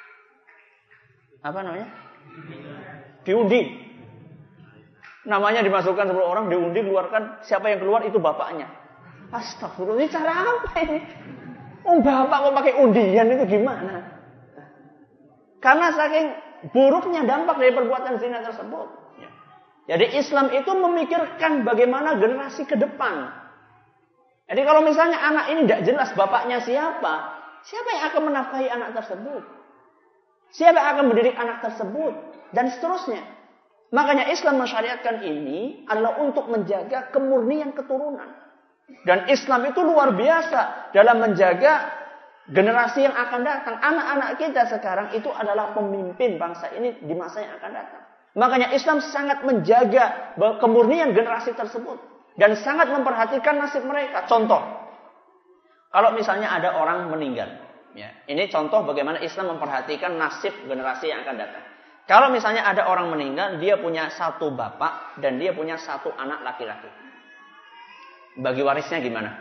Apa namanya? Diundi. Namanya dimasukkan 10 orang, diundi, keluarkan. Siapa yang keluar itu bapaknya. Astagfirullah, ini cara apa ini? Bapak kok pakai undian itu gimana? Karena saking buruknya dampak dari perbuatan zina tersebut. Jadi Islam itu memikirkan bagaimana generasi ke depan. Jadi kalau misalnya anak ini tidak jelas bapaknya siapa yang akan menafkahi anak tersebut? Siapa yang akan mendidik anak tersebut? Dan seterusnya. Makanya Islam mensyariatkan ini adalah untuk menjaga kemurnian keturunan. Dan Islam itu luar biasa dalam menjaga generasi yang akan datang. Anak-anak kita sekarang itu adalah pemimpin bangsa ini di masa yang akan datang. Makanya Islam sangat menjaga kemurnian generasi tersebut. Dan sangat memperhatikan nasib mereka. Contoh, kalau misalnya ada orang meninggal. Ya, ini contoh bagaimana Islam memperhatikan nasib generasi yang akan datang. Kalau misalnya ada orang meninggal, dia punya 1 bapak dan dia punya 1 anak laki-laki. Bagi warisnya gimana?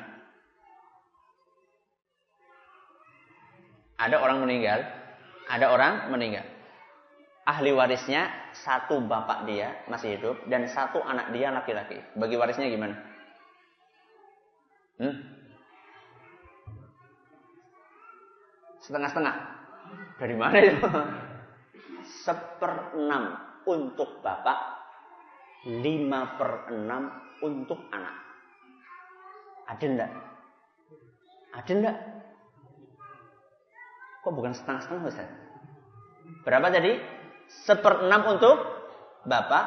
Ada orang meninggal. Ahli warisnya 1 bapak dia masih hidup dan 1 anak dia laki-laki. Bagi warisnya gimana? Setengah-setengah. Dari mana itu? 1/6 untuk bapak, 5/6 untuk anak. Ada enggak? Kok bukan setengah-setengah, Ustaz? Berapa tadi? 1/6 untuk bapak,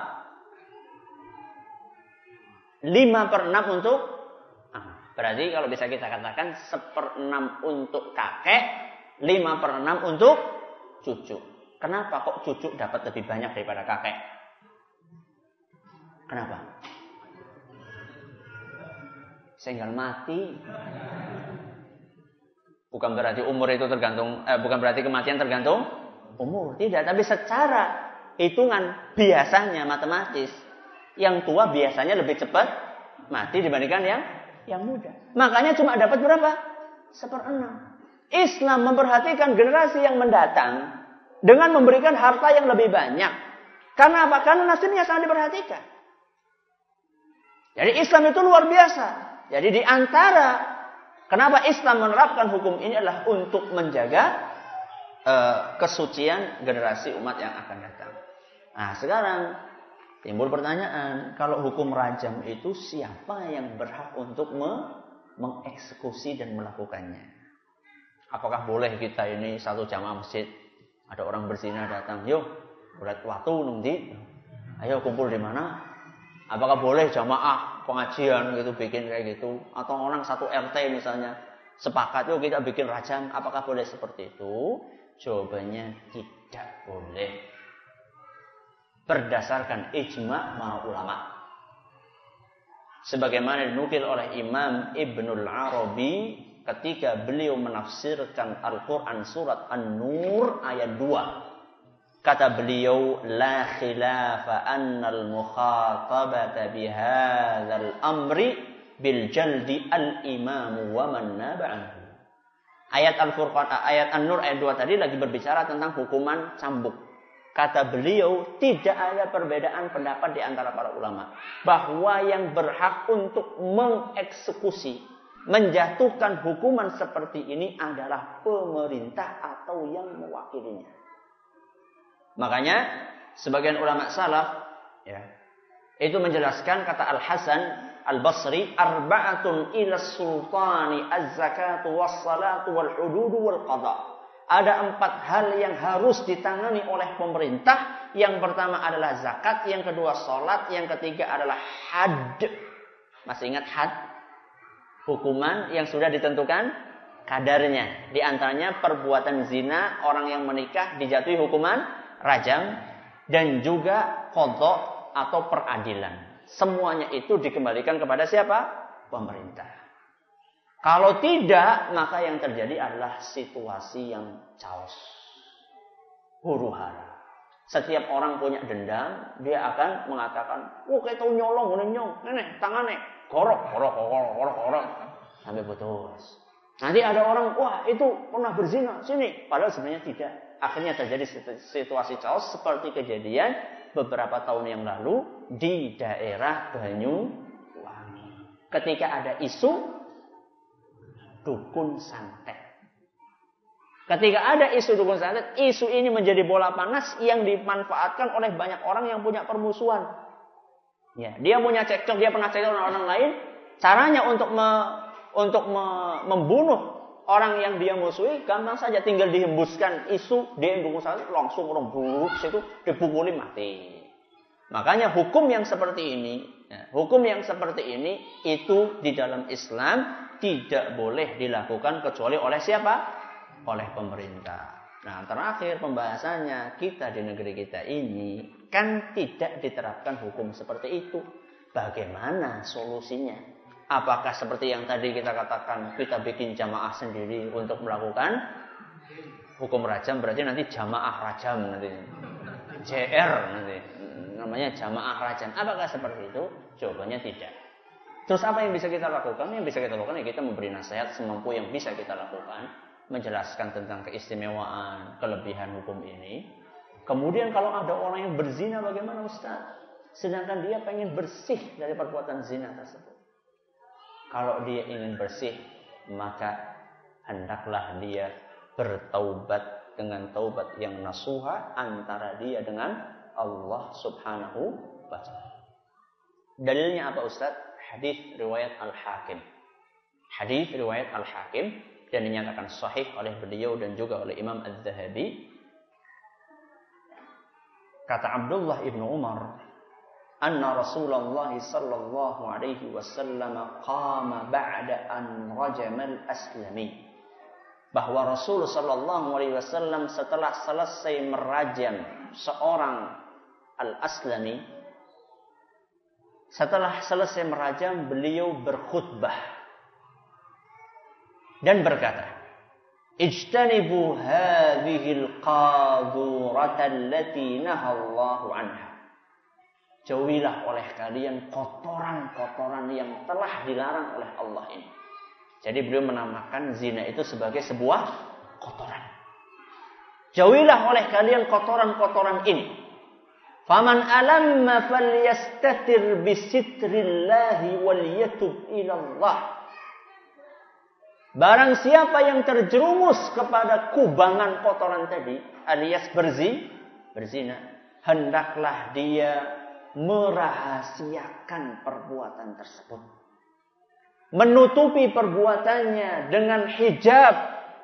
5/6 untuk berarti kalau bisa kita katakan 1/6 untuk kakek, 5/6 untuk cucu. Kenapa kok cucu dapat lebih banyak daripada kakek? Kenapa? Sehingga mati. Bukan berarti umur itu tergantung, bukan berarti kematian tergantung umur. Tidak, tapi secara hitungan biasanya matematis Yang tua biasanya lebih cepat mati dibandingkan yang muda. Makanya cuma dapat berapa? 1/6. Islam memperhatikan generasi yang mendatang dengan memberikan harta yang lebih banyak. Karena apa? Karena nasibnya sangat diperhatikan. Jadi Islam itu luar biasa. Jadi di antara kenapa Islam menerapkan hukum ini adalah untuk menjaga kesucian generasi umat yang akan datang. Nah, sekarang timbul pertanyaan, kalau hukum rajam itu siapa yang berhak untuk mengeksekusi dan melakukannya? Apakah boleh kita ini satu jamaah masjid, ada orang berzina datang, yuk, bulat waktu nanti, ayo kumpul di mana? Apakah boleh jamaah pengajian gitu bikin kayak gitu? Atau orang satu RT misalnya sepakat, yuk kita bikin rajam, apakah boleh seperti itu? Jawabannya tidak boleh. Berdasarkan ijma' para ulama. Sebagaimana dinukil oleh Imam Ibnul Arabi ketika beliau menafsirkan Al-Quran surat An-Nur ayat 2. Kata beliau, la khilafa annal mukhatabata bihadzal amri bil jaldi al-imamu wa man naba'anhu. Ayat Al-Furqan, ayat An-Nur ayat 2 tadi lagi berbicara tentang hukuman cambuk. Kata beliau, tidak ada perbedaan pendapat di antara para ulama. Bahwa yang berhak untuk mengeksekusi, menjatuhkan hukuman seperti ini adalah pemerintah atau yang mewakilinya. Makanya, sebagian ulama salaf, itu menjelaskan kata Al-Hasan Al-Basri, arba'atun ila sultani az-zakatu was-salatu wal-hududu wal-qadha. Ada 4 hal yang harus ditangani oleh pemerintah. Yang pertama adalah zakat, yang kedua salat, yang ketiga adalah had. Masih ingat had? Hukuman yang sudah ditentukan kadarnya. Di antaranya perbuatan zina, orang yang menikah dijatuhi hukuman rajam, dan juga qadha atau peradilan. Semuanya itu dikembalikan kepada siapa? Pemerintah. Kalau tidak, maka yang terjadi adalah situasi yang chaos. Huru-hara. Setiap orang punya dendam, dia akan mengatakan, kayak tau nyolong, nenek, tangannya, korok, sampai putus. Nanti ada orang, itu pernah berzina, sini. Padahal sebenarnya tidak. Akhirnya terjadi situasi chaos seperti kejadian beberapa tahun yang lalu di daerah Banyuwangi. Ketika ada isu dukun santet. Ketika ada isu dukun santet, isu ini menjadi bola panas yang dimanfaatkan oleh banyak orang yang punya permusuhan. Ya, dia punya cekcok, dia pernah cekcok dengan orang lain. Caranya untuk membunuh orang yang dia musuhi gampang saja, tinggal dihembuskan isu dia dukun santet, langsung orang buruk situ dipukuli mati. Makanya hukum yang seperti ini itu di dalam Islam tidak boleh dilakukan kecuali oleh siapa? Oleh pemerintah. Nah, terakhir pembahasannya, kita di negeri kita ini kan tidak diterapkan hukum seperti itu. Bagaimana solusinya? Apakah seperti yang tadi kita katakan, kita bikin jamaah sendiri untuk melakukan hukum rajam, berarti nanti jamaah rajam nanti. JR nanti. Namanya jamaah rajam. Apakah seperti itu? Jawabannya tidak. Terus apa yang bisa kita lakukan? Yang bisa kita lakukan ya kita memberi nasihat semampu yang bisa kita lakukan, menjelaskan tentang keistimewaan, kelebihan hukum ini. Kemudian kalau ada orang yang berzina, bagaimana Ustaz? Sedangkan dia pengen bersih dari perbuatan zina tersebut. Kalau dia ingin bersih, maka hendaklah dia bertaubat dengan taubat yang nasuha antara dia dengan Allah Subhanahu wa ta'ala. Dalilnya apa Ustaz? Hadis riwayat Al-Hakim. Hadis riwayat Al-Hakim dan dinyatakan sahih oleh beliau dan juga oleh Imam Az-Zahabi. Kata Abdullah ibnu Umar, anna Rasulullah sallallahu alaihi wasallam qama ba'da an rajama al-aslami. Bahwa Rasul sallallahu alaihi wasallam setelah selesai merajam seorang al-aslami, setelah selesai merajam beliau berkhutbah dan berkata, ijtanibu hadhihi al-qadurata allati nahallahu anha. Jauhilah oleh kalian kotoran-kotoran yang telah dilarang oleh Allah ini. Jadi beliau menamakan zina itu sebagai sebuah kotoran. Jauhilah oleh kalian kotoran-kotoran ini. Faman alamma falyastatir bisitrillahi wal yatub ilallah. Barang siapa yang terjerumus kepada kubangan kotoran tadi, alias berzina, hendaklah dia merahasiakan perbuatan tersebut. Menutupi perbuatannya dengan hijab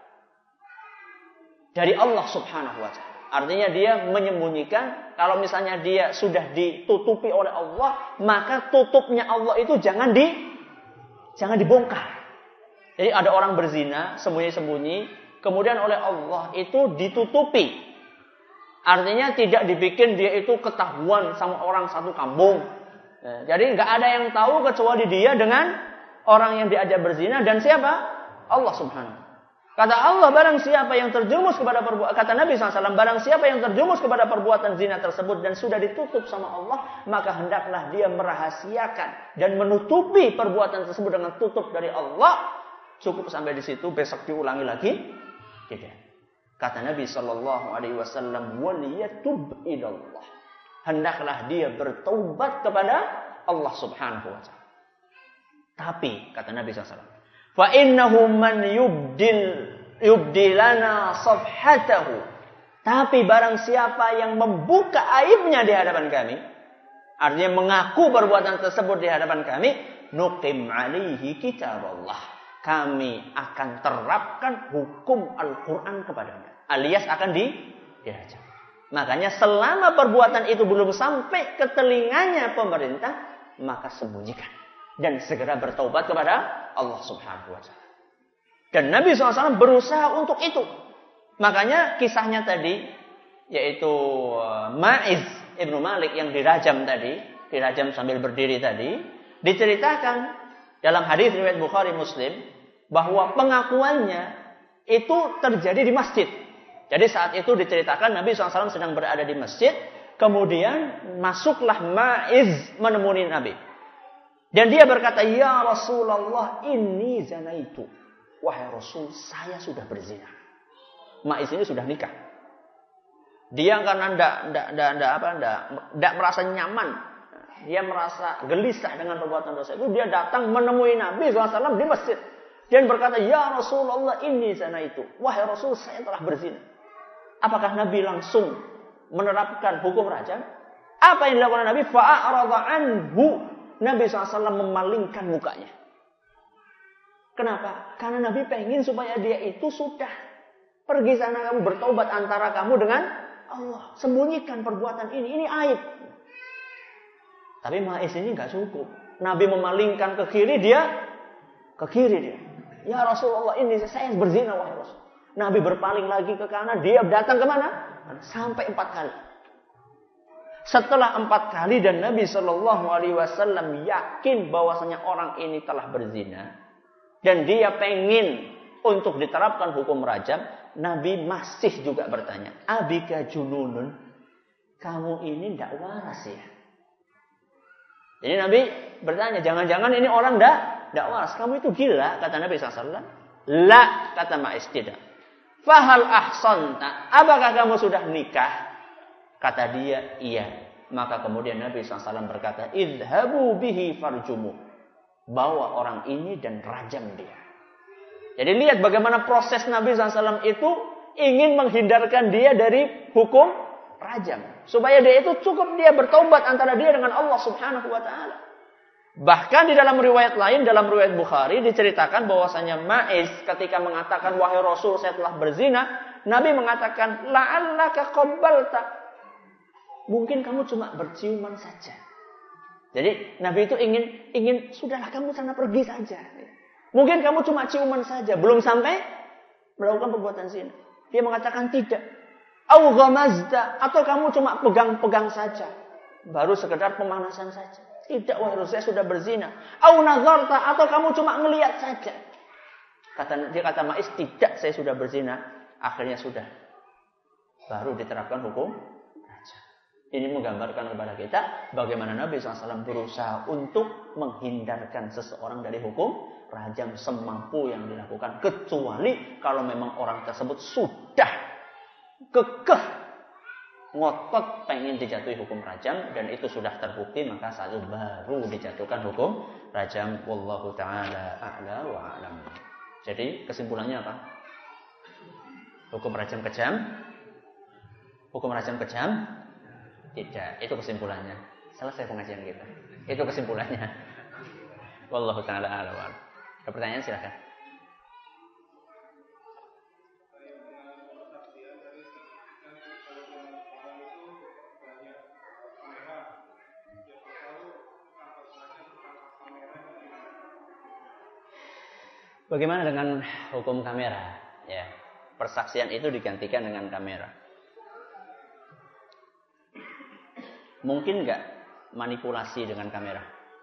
dari Allah Subhanahu wa ta'ala. Artinya dia menyembunyikan. Kalau misalnya dia sudah ditutupi oleh Allah, maka tutupnya Allah itu jangan dibongkar. Jadi ada orang berzina sembunyi-sembunyi, kemudian oleh Allah itu ditutupi. Artinya tidak dibikin dia itu ketahuan sama orang satu kampung. Jadi nggak ada yang tahu kecuali dia dengan orang yang diajak berzina dan siapa? Allah Subhanahu. Kata Allah, barang siapa yang terjerumus kepada perbuatan, kata Nabi SAW, barang siapa yang terjerumus kepada perbuatan zina tersebut dan sudah ditutup sama Allah, maka hendaklah dia merahasiakan dan menutupi perbuatan tersebut dengan tutup dari Allah. Cukup sampai di situ, besok diulangi lagi? Tidak. Kata Nabi SAW, waliyatub ilallah. Hendaklah dia bertaubat kepada Allah Subhanahu wa ta'ala. Tapi, kata Nabi SAW, fa innahu man yubdilana safhatahu. Tapi barang siapa yang membuka aibnya di hadapan kami, artinya mengaku perbuatan tersebut di hadapan kami, nuqim alaihi kitaballah. Kami akan terapkan hukum Al-Quran kepadanya. Alias akan dirajam. Makanya selama perbuatan itu belum sampai ke telinganya pemerintah, maka sembunyikan. Dan segera bertaubat kepada Allah Subhanahu wa ta'ala. Dan Nabi SAW berusaha untuk itu. Makanya kisahnya tadi, yaitu Ma'iz Ibnu Malik yang dirajam tadi, dirajam sambil berdiri tadi, diceritakan dalam hadis riwayat Bukhari Muslim, bahwa pengakuannya itu terjadi di masjid. Jadi saat itu diceritakan Nabi SAW sedang berada di masjid, kemudian masuklah Ma'iz menemui Nabi. Dan dia berkata, ya Rasulullah, ini zanaitu. Wahai Rasul, saya sudah berzina. Ma'iz ini sudah nikah. Dia karena tidak merasa nyaman, dia merasa gelisah dengan perbuatan dosa itu, dia datang menemui Nabi SAW di masjid. Dan berkata, ya Rasulullah, ini zanaitu. Wahai Rasul, saya telah berzina. Apakah Nabi langsung menerapkan hukum rajam? Apa yang dilakukan Nabi? Fa'arada anhu. Nabi SAW memalingkan mukanya. Kenapa? Karena Nabi pengen supaya dia itu sudah pergi sana, kamu bertobat antara kamu dengan Allah. Sembunyikan perbuatan ini aib. Tapi Ma'iz ini gak cukup. Nabi memalingkan ke kiri, dia ke kiri dia. Ya Rasulullah, ini saya berzina, wahai Rasul. Nabi berpaling lagi ke kanan, dia datang ke mana? Sampai 4 kali. Setelah 4 kali dan Nabi SAW yakin bahwasanya orang ini telah berzina dan dia pengen untuk diterapkan hukum rajam, Nabi masih juga bertanya, abika jununun, kamu ini tidak waras ya? Jadi Nabi bertanya, jangan-jangan ini orang tidak waras, kamu itu gila, kata Nabi SAW. La, kata Ma'iz, tidak. Fahal ahsanta, apakah kamu sudah nikah? Kata dia, iya. Maka kemudian Nabi SAW berkata, idhabu bihi farjumu. Bawa orang ini dan rajam dia. Jadi lihat bagaimana proses Nabi SAW itu ingin menghindarkan dia dari hukum rajam. Supaya dia itu cukup dia bertaubat antara dia dengan Allah Subhanahu wa ta'ala. Bahkan di dalam riwayat lain, dalam riwayat Bukhari, diceritakan bahwasanya Ma'iz ketika mengatakan, wahai Rasul, saya telah berzina, Nabi mengatakan, la'allaka qabbalta. Mungkin kamu cuma berciuman saja. Jadi Nabi itu ingin sudahlah kamu sana pergi saja. Mungkin kamu cuma ciuman saja, belum sampai melakukan perbuatan zina. Dia mengatakan tidak. Au ghamazta, atau kamu cuma pegang-pegang saja, baru sekedar pemanasan saja. Tidak, wahai Rasul, saya sudah berzina. Au nazarta, atau kamu cuma ngelihat saja. Dia kata Ma'iz, tidak, saya sudah berzina. Akhirnya sudah. Baru diterapkan hukum rajam. Ini menggambarkan kepada kita bagaimana Nabi SAW berusaha untuk menghindarkan seseorang dari hukum rajam semampu yang dilakukan. Kecuali kalau memang orang tersebut sudah kekeh ngotot pengen dijatuhi hukum rajam dan itu sudah terbukti, maka saat itu baru dijatuhkan hukum rajam. Wallahu ta'ala a'la wa a'lam. Jadi kesimpulannya apa? Hukum rajam kejam? Hukum rajam kejam? Tidak, itu kesimpulannya. Selesai pengajian kita. Itu kesimpulannya. Wallahu ta'ala a'lam. Ada pertanyaan silakan. Bagaimana dengan hukum kamera? Ya, persaksian itu digantikan dengan kamera. Mungkin nggak manipulasi dengan kamera?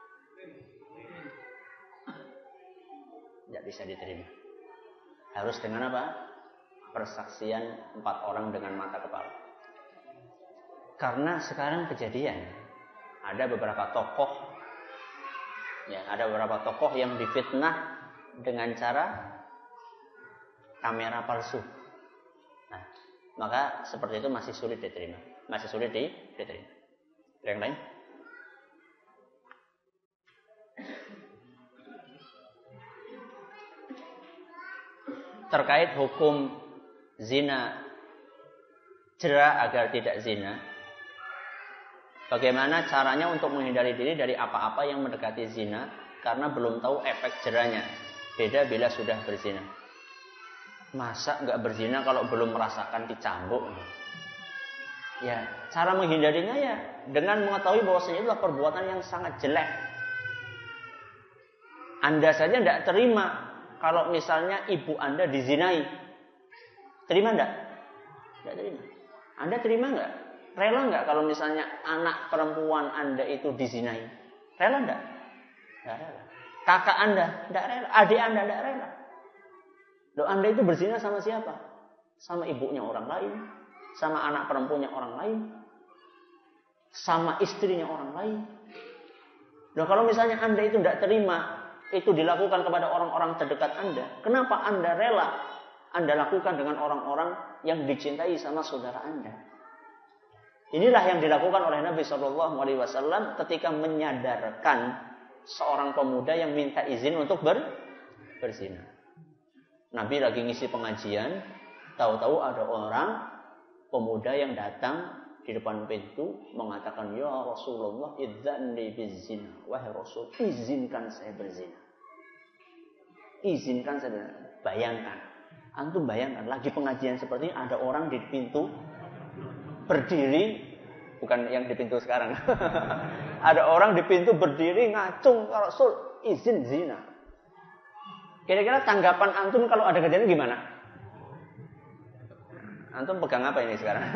Nggak bisa diterima. Harus dengan apa? Persaksian 4 orang dengan mata kepala. Karena sekarang kejadian ada beberapa tokoh, yang difitnah dengan cara kamera palsu. Nah, maka seperti itu masih sulit diterima. Yang lain? Terkait hukum zina, jera agar tidak zina. Bagaimana caranya untuk menghindari diri dari apa-apa yang mendekati zina karena belum tahu efek jeranya. Beda bila sudah berzina. Masa nggak berzina kalau belum merasakan dicambuk? Ya, cara menghindarinya ya dengan mengetahui bahwasanya itu adalah perbuatan yang sangat jelek. Anda saja tidak terima kalau misalnya ibu Anda dizinai. Terima enggak? Tidak terima. Anda terima enggak? Rela enggak kalau misalnya anak perempuan Anda itu dizinai? Rela enggak? Tidak rela. Kakak Anda tidak rela. Adik Anda tidak rela. Loh, Anda itu berzina sama siapa? Sama ibunya orang lain. Sama anak perempuannya orang lain. Sama istrinya orang lain. Loh, kalau misalnya Anda itu tidak terima itu dilakukan kepada orang-orang terdekat Anda, kenapa Anda rela Anda lakukan dengan orang-orang yang dicintai sama saudara Anda? Inilah yang dilakukan oleh Nabi SAW ketika menyadarkan seorang pemuda yang minta izin untuk berzina. Nabi lagi ngisi pengajian, tahu-tahu ada orang pemuda yang datang di depan pintu mengatakan, "Ya Rasulullah, idzanni bizina." Wahai Rasul, izinkan saya berzina. Izinkan saya berzina. Bayangkan, antum bayangkan lagi pengajian seperti ini ada orang di pintu berdiri, bukan yang di pintu sekarang. Ada orang di pintu berdiri ngacung, "Ya Rasul, izin zina." Kira-kira tanggapan antum kalau ada kejadian gimana? Antum pegang apa ini sekarang?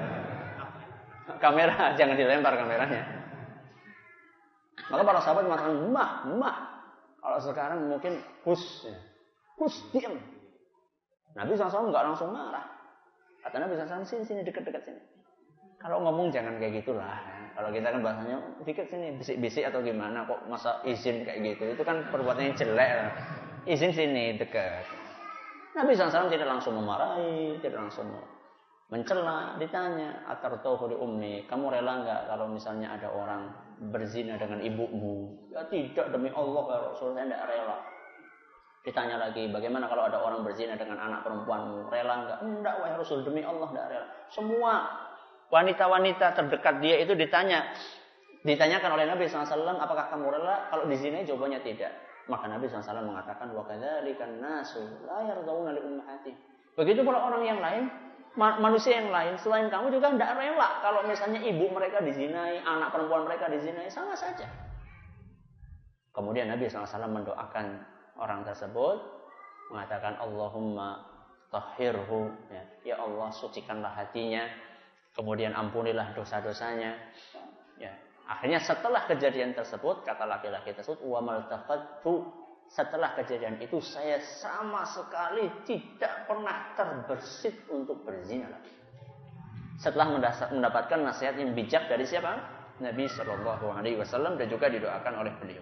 Kamera, jangan dilempar kameranya. Maka para sahabat mengatakan, "Mah." Kalau sekarang mungkin hus, diam. Nabi SAW nggak langsung marah. Kata Nabi SAW, sini dekat-dekat sini. Kalau ngomong jangan kayak gitulah. Kalau kita kan bahasanya dikit sini, bisik-bisik atau gimana, kok masa izin kayak gitu? Itu kan perbuatan yang jelek. Izin sini dekat. Nabi SAW tidak langsung memarahi, tidak langsung mencela. Ditanya, "Atartauhu li ummi, kamu rela nggak kalau misalnya ada orang berzina dengan ibumu?" "Ya tidak, demi Allah ya Rasul, saya tidak rela." Ditanya lagi, "Bagaimana kalau ada orang berzina dengan anak perempuanmu? Rela nggak?" "Enggak, wahai Rasul, demi Allah tidak rela." Semua wanita-wanita terdekat dia itu ditanyakan oleh Nabi SAW, "Apakah kamu rela?" Kalau dizinai jawabannya tidak. Maka Nabi SAW mengatakan, "Wa kadzalikan nasu la yardawna li ummahati." Begitu pula orang yang lain, manusia yang lain selain kamu juga tidak rela kalau misalnya ibu mereka dizinai, anak perempuan mereka dizinai, sama saja. Kemudian Nabi SAW mendoakan orang tersebut, mengatakan, "Allahumma tahhirhu." Ya Allah, sucikanlah hatinya, kemudian ampunilah dosa-dosanya. Ya. Akhirnya setelah kejadian tersebut, kata laki-laki tersebut, "Wa maltaqattu." Setelah kejadian itu saya sama sekali tidak pernah terbersit untuk berzina lagi. setelah mendapatkan nasihat yang bijak dari siapa? Nabi Shallallahu Alaihi Wasallam, dan juga didoakan oleh beliau.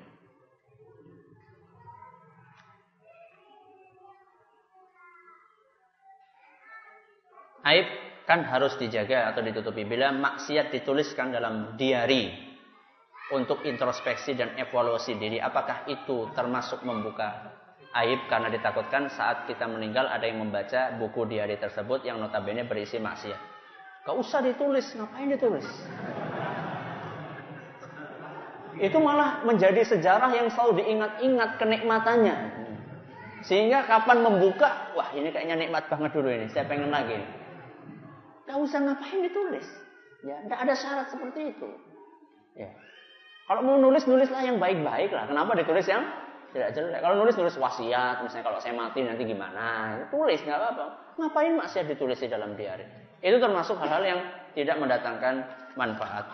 Aib kan harus dijaga atau ditutupi. Bila maksiat dituliskan dalam diari untuk introspeksi dan evaluasi diri, apakah itu termasuk membuka aib karena ditakutkan saat kita meninggal ada yang membaca buku diari tersebut yang notabene berisi maksiat? Gak usah ditulis, ngapain ditulis? Itu malah menjadi sejarah yang selalu diingat-ingat kenikmatannya. Sehingga kapan membuka, wah ini kayaknya nikmat banget dulu ini, saya pengen lagi. Gak usah ngapain ditulis. Ya, tidak ada syarat seperti itu. Ya. Kalau mau nulislah yang baik-baik lah. Kenapa ditulis yang tidak jelek? Kalau nulis wasiat, misalnya kalau saya mati nanti gimana? Tulis, nggak apa-apa. Ngapain maksiat ditulis di dalam diari? Itu termasuk hal-hal yang tidak mendatangkan manfaat.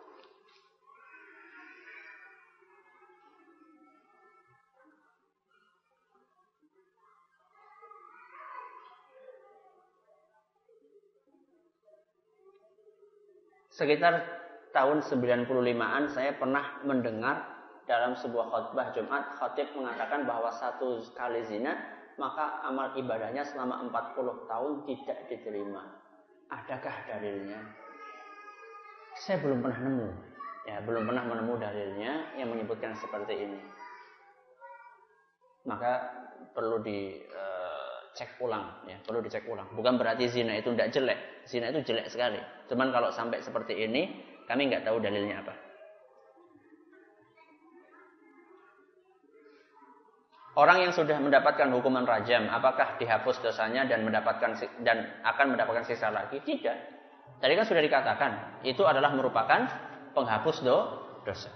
Sekitar tahun 95-an saya pernah mendengar dalam sebuah khutbah Jumat, khatib mengatakan bahwa satu kali zina maka amal ibadahnya selama 40 tahun tidak diterima. Adakah dalilnya? Saya belum pernah nemu. Ya, belum pernah menemu dalilnya yang menyebutkan seperti ini. Maka perlu dicek ulang, ya, perlu dicek ulang. Bukan berarti zina itu tidak jelek. Zina itu jelek sekali. Cuman kalau sampai seperti ini, kami nggak tahu dalilnya apa. Orang yang sudah mendapatkan hukuman rajam, apakah dihapus dosanya dan akan mendapatkan sisa lagi? Tidak. Tadi kan sudah dikatakan, itu adalah merupakan penghapus dosa.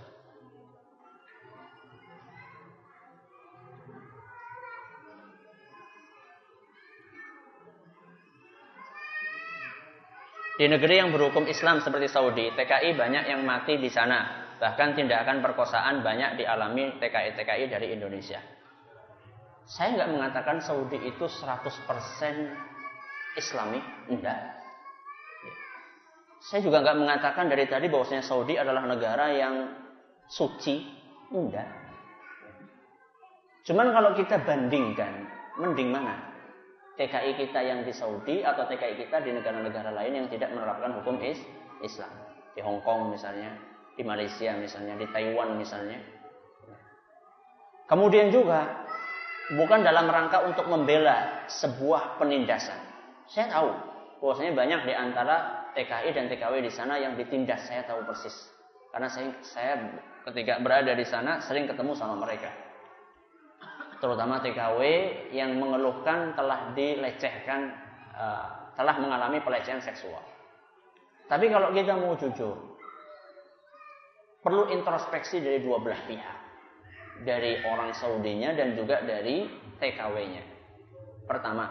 Di negeri yang berhukum Islam seperti Saudi, TKI banyak yang mati di sana. Bahkan tindakan perkosaan banyak dialami TKI-TKI dari Indonesia. Saya nggak mengatakan Saudi itu 100% Islami, enggak. Saya juga nggak mengatakan dari tadi bahwasanya Saudi adalah negara yang suci, enggak. Cuman kalau kita bandingkan, mending mana? TKI kita yang di Saudi atau TKI kita di negara-negara lain yang tidak menerapkan hukum Islam. Di Hong Kong misalnya, di Malaysia misalnya, di Taiwan misalnya. Kemudian juga bukan dalam rangka untuk membela sebuah penindasan. Saya tahu bahwasanya banyak di antara TKI dan TKW di sana yang ditindas, saya tahu persis. Karena saya ketika berada di sana sering ketemu sama mereka. Terutama TKW yang mengeluhkan telah dilecehkan, telah mengalami pelecehan seksual. Tapi kalau kita mau jujur, perlu introspeksi dari dua belah pihak. Dari orang Saudinya dan juga dari TKW-nya. Pertama,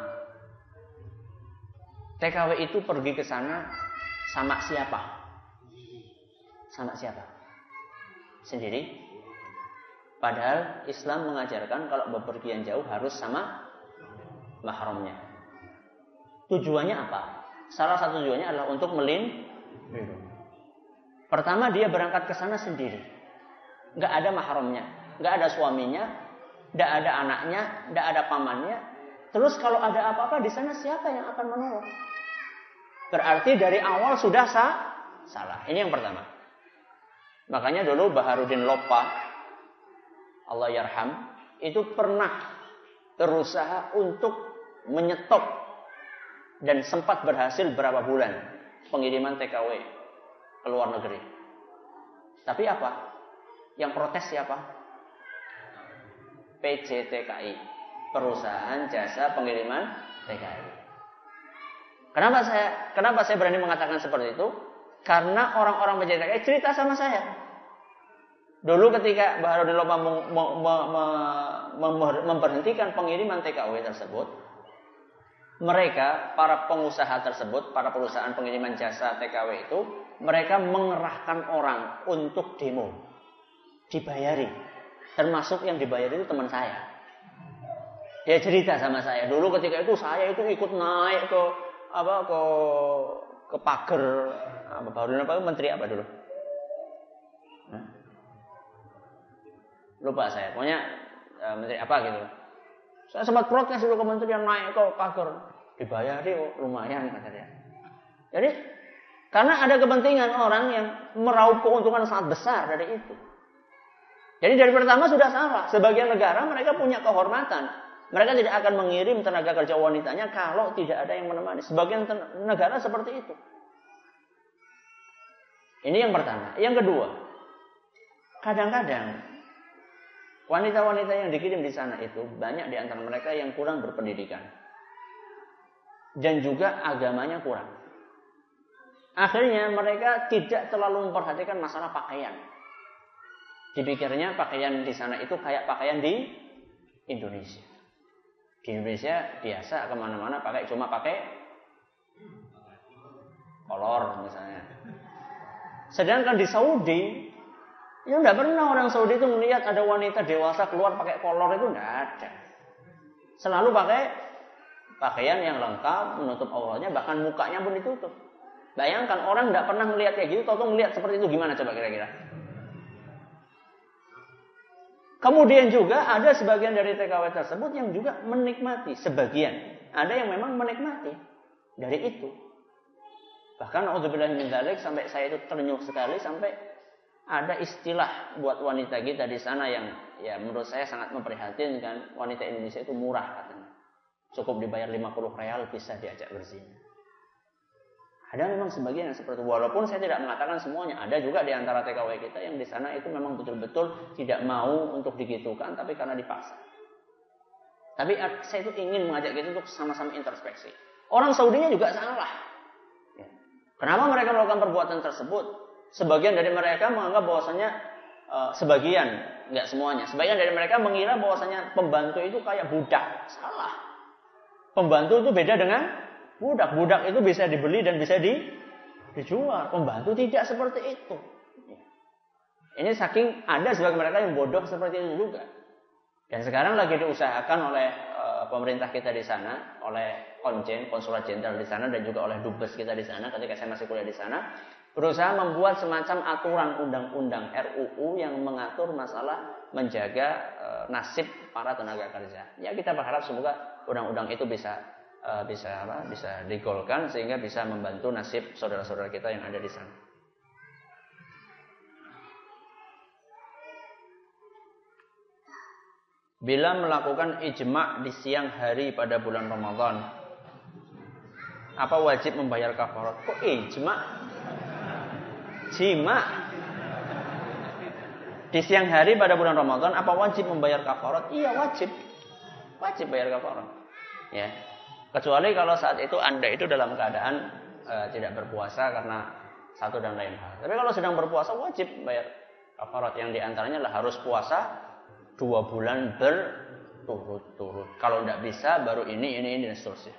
TKW itu pergi ke sana sama siapa? Sama siapa? Sendiri. Padahal Islam mengajarkan kalau bepergian jauh harus sama mahramnya. Tujuannya apa? Salah satu tujuannya adalah untuk melindungi. Pertama, dia berangkat ke sana sendiri. Nggak ada mahramnya. Nggak ada suaminya, nggak ada anaknya, nggak ada pamannya. Terus kalau ada apa-apa di sana siapa yang akan menolong? Berarti dari awal sudah salah. Ini yang pertama. Makanya dulu Baharudin Lopa, Allah yarham, itu pernah berusaha untuk menyetop dan sempat berhasil berapa bulan pengiriman TKW ke luar negeri. Tapi apa? Yang protes siapa? PJTKI, perusahaan jasa pengiriman TKI. Kenapa saya berani mengatakan seperti itu? Karena orang-orang PJTKI cerita sama saya. Dulu ketika Baharudin Lopa memberhentikan pengiriman TKW tersebut, mereka, para pengusaha tersebut, para perusahaan pengiriman jasa TKW itu, mereka mengerahkan orang untuk demo, dibayari. Termasuk yang dibayar itu teman saya. Dia cerita sama saya. Dulu ketika itu saya itu ikut naik ke ke pagar menteri apa dulu? Lupa saya. Pokoknya menteri apa gitu. Saya sempat protes dulu ke menteri yang naik ke pagar. Dibayari lumayan kata dia. Jadi karena ada kepentingan orang yang meraup keuntungan sangat besar dari itu. Jadi dari pertama sudah salah. Sebagian negara mereka punya kehormatan. Mereka tidak akan mengirim tenaga kerja wanitanya kalau tidak ada yang menemani. Sebagian negara seperti itu. Ini yang pertama. Yang kedua, kadang-kadang wanita-wanita yang dikirim di sana itu banyak di antara mereka yang kurang berpendidikan. Dan juga agamanya kurang. Akhirnya mereka tidak terlalu memperhatikan masalah pakaian. Dipikirnya pakaian di sana itu kayak pakaian di Indonesia. Di Indonesia biasa kemana-mana cuma pakai kolor misalnya. Sedangkan di Saudi, ya tidak pernah orang Saudi itu melihat ada wanita dewasa keluar pakai kolor itu tidak ada. Selalu pakai pakaian yang lengkap, menutup auratnya, bahkan mukanya pun ditutup. Bayangkan orang tidak pernah melihat kayak gitu, atau melihat seperti itu gimana coba kira-kira? Kemudian juga ada sebagian dari TKW tersebut yang juga menikmati. Sebagian. Ada yang memang menikmati dari itu. Bahkan auzubillahi min dzalik, sampai saya itu ternyuh sekali sampai ada istilah buat wanita kita di sana yang ya menurut saya sangat memprihatinkan. Wanita Indonesia itu murah katanya. Cukup dibayar 50 real bisa diajak berzina. Ada memang sebagian yang seperti itu. Walaupun saya tidak mengatakan semuanya. Ada juga di antara TKW kita yang di sana itu memang betul-betul tidak mau untuk digitukan, tapi karena dipaksa. Tapi saya itu ingin mengajak kita untuk sama-sama introspeksi. Orang Saudinya juga salah. Kenapa mereka melakukan perbuatan tersebut? Sebagian dari mereka menganggap bahwasanya sebagian, nggak semuanya. Sebagian dari mereka mengira bahwasanya pembantu itu kayak budak. Salah. Pembantu itu beda dengan budak. Budak itu bisa dibeli dan bisa dijual. Pembantu tidak seperti itu. Ini saking ada sebagian mereka yang bodoh seperti itu juga. Dan sekarang lagi diusahakan oleh pemerintah kita di sana, oleh konsulat jenderal di sana, dan juga oleh dubes kita di sana ketika saya masih kuliah di sana, berusaha membuat semacam aturan undang-undang RUU yang mengatur masalah menjaga nasib para tenaga kerja. Ya kita berharap semoga undang-undang itu bisa digolkan sehingga bisa membantu nasib saudara-saudara kita yang ada di sana. Bila melakukan ijma' di siang hari pada bulan Ramadan, apa wajib membayar kafarat? Kok ijma'? Jima' di siang hari pada bulan Ramadan, apa wajib membayar kafarat? Iya, wajib. Wajib bayar kafarat. Ya. Kecuali kalau saat itu Anda itu dalam keadaan tidak berpuasa karena satu dan lain hal. Tapi kalau sedang berpuasa wajib bayar kafarat, yang diantaranya adalah harus puasa 2 bulan berturut-turut. Kalau tidak bisa baru ini dan seterusnya.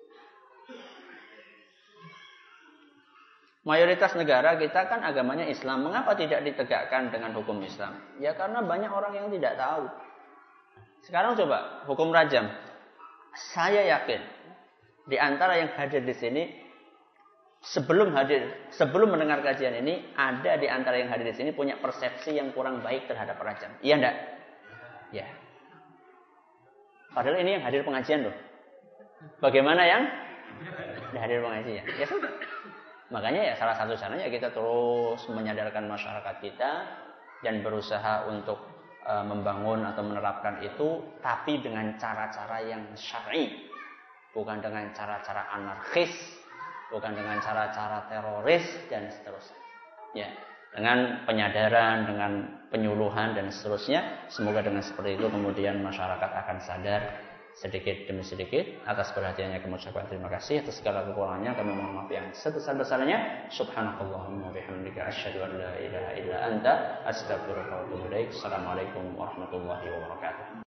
Mayoritas negara kita kan agamanya Islam. Mengapa tidak ditegakkan dengan hukum Islam? Ya karena banyak orang yang tidak tahu. Sekarang coba hukum rajam. Saya yakin di antara yang hadir di sini sebelum mendengar kajian ini, ada di antara yang hadir di sini punya persepsi yang kurang baik terhadap rajam. Iya enggak? Ya. Padahal ini yang hadir pengajian loh. Bagaimana yang hadir pengajian? Ya sudah. Makanya ya salah satu caranya kita terus menyadarkan masyarakat kita dan berusaha untuk membangun atau menerapkan itu, tapi dengan cara-cara yang syar'i, bukan dengan cara-cara anarkis, bukan dengan cara-cara teroris dan seterusnya. Ya, dengan penyadaran, dengan penyuluhan dan seterusnya. Semoga dengan seperti itu kemudian masyarakat akan sadar sedikit demi sedikit. Atas perhatiannya kami ucapkan terima kasih. Atas segala kekurangannya kami mohon maaf yang sebesar-besarnya. Subhanakallahumma wa bihamdika asyhadu an la ilaha illa anta astaghfiruka wa atubu ilaik. Assalamualaikum warahmatullahi wabarakatuh.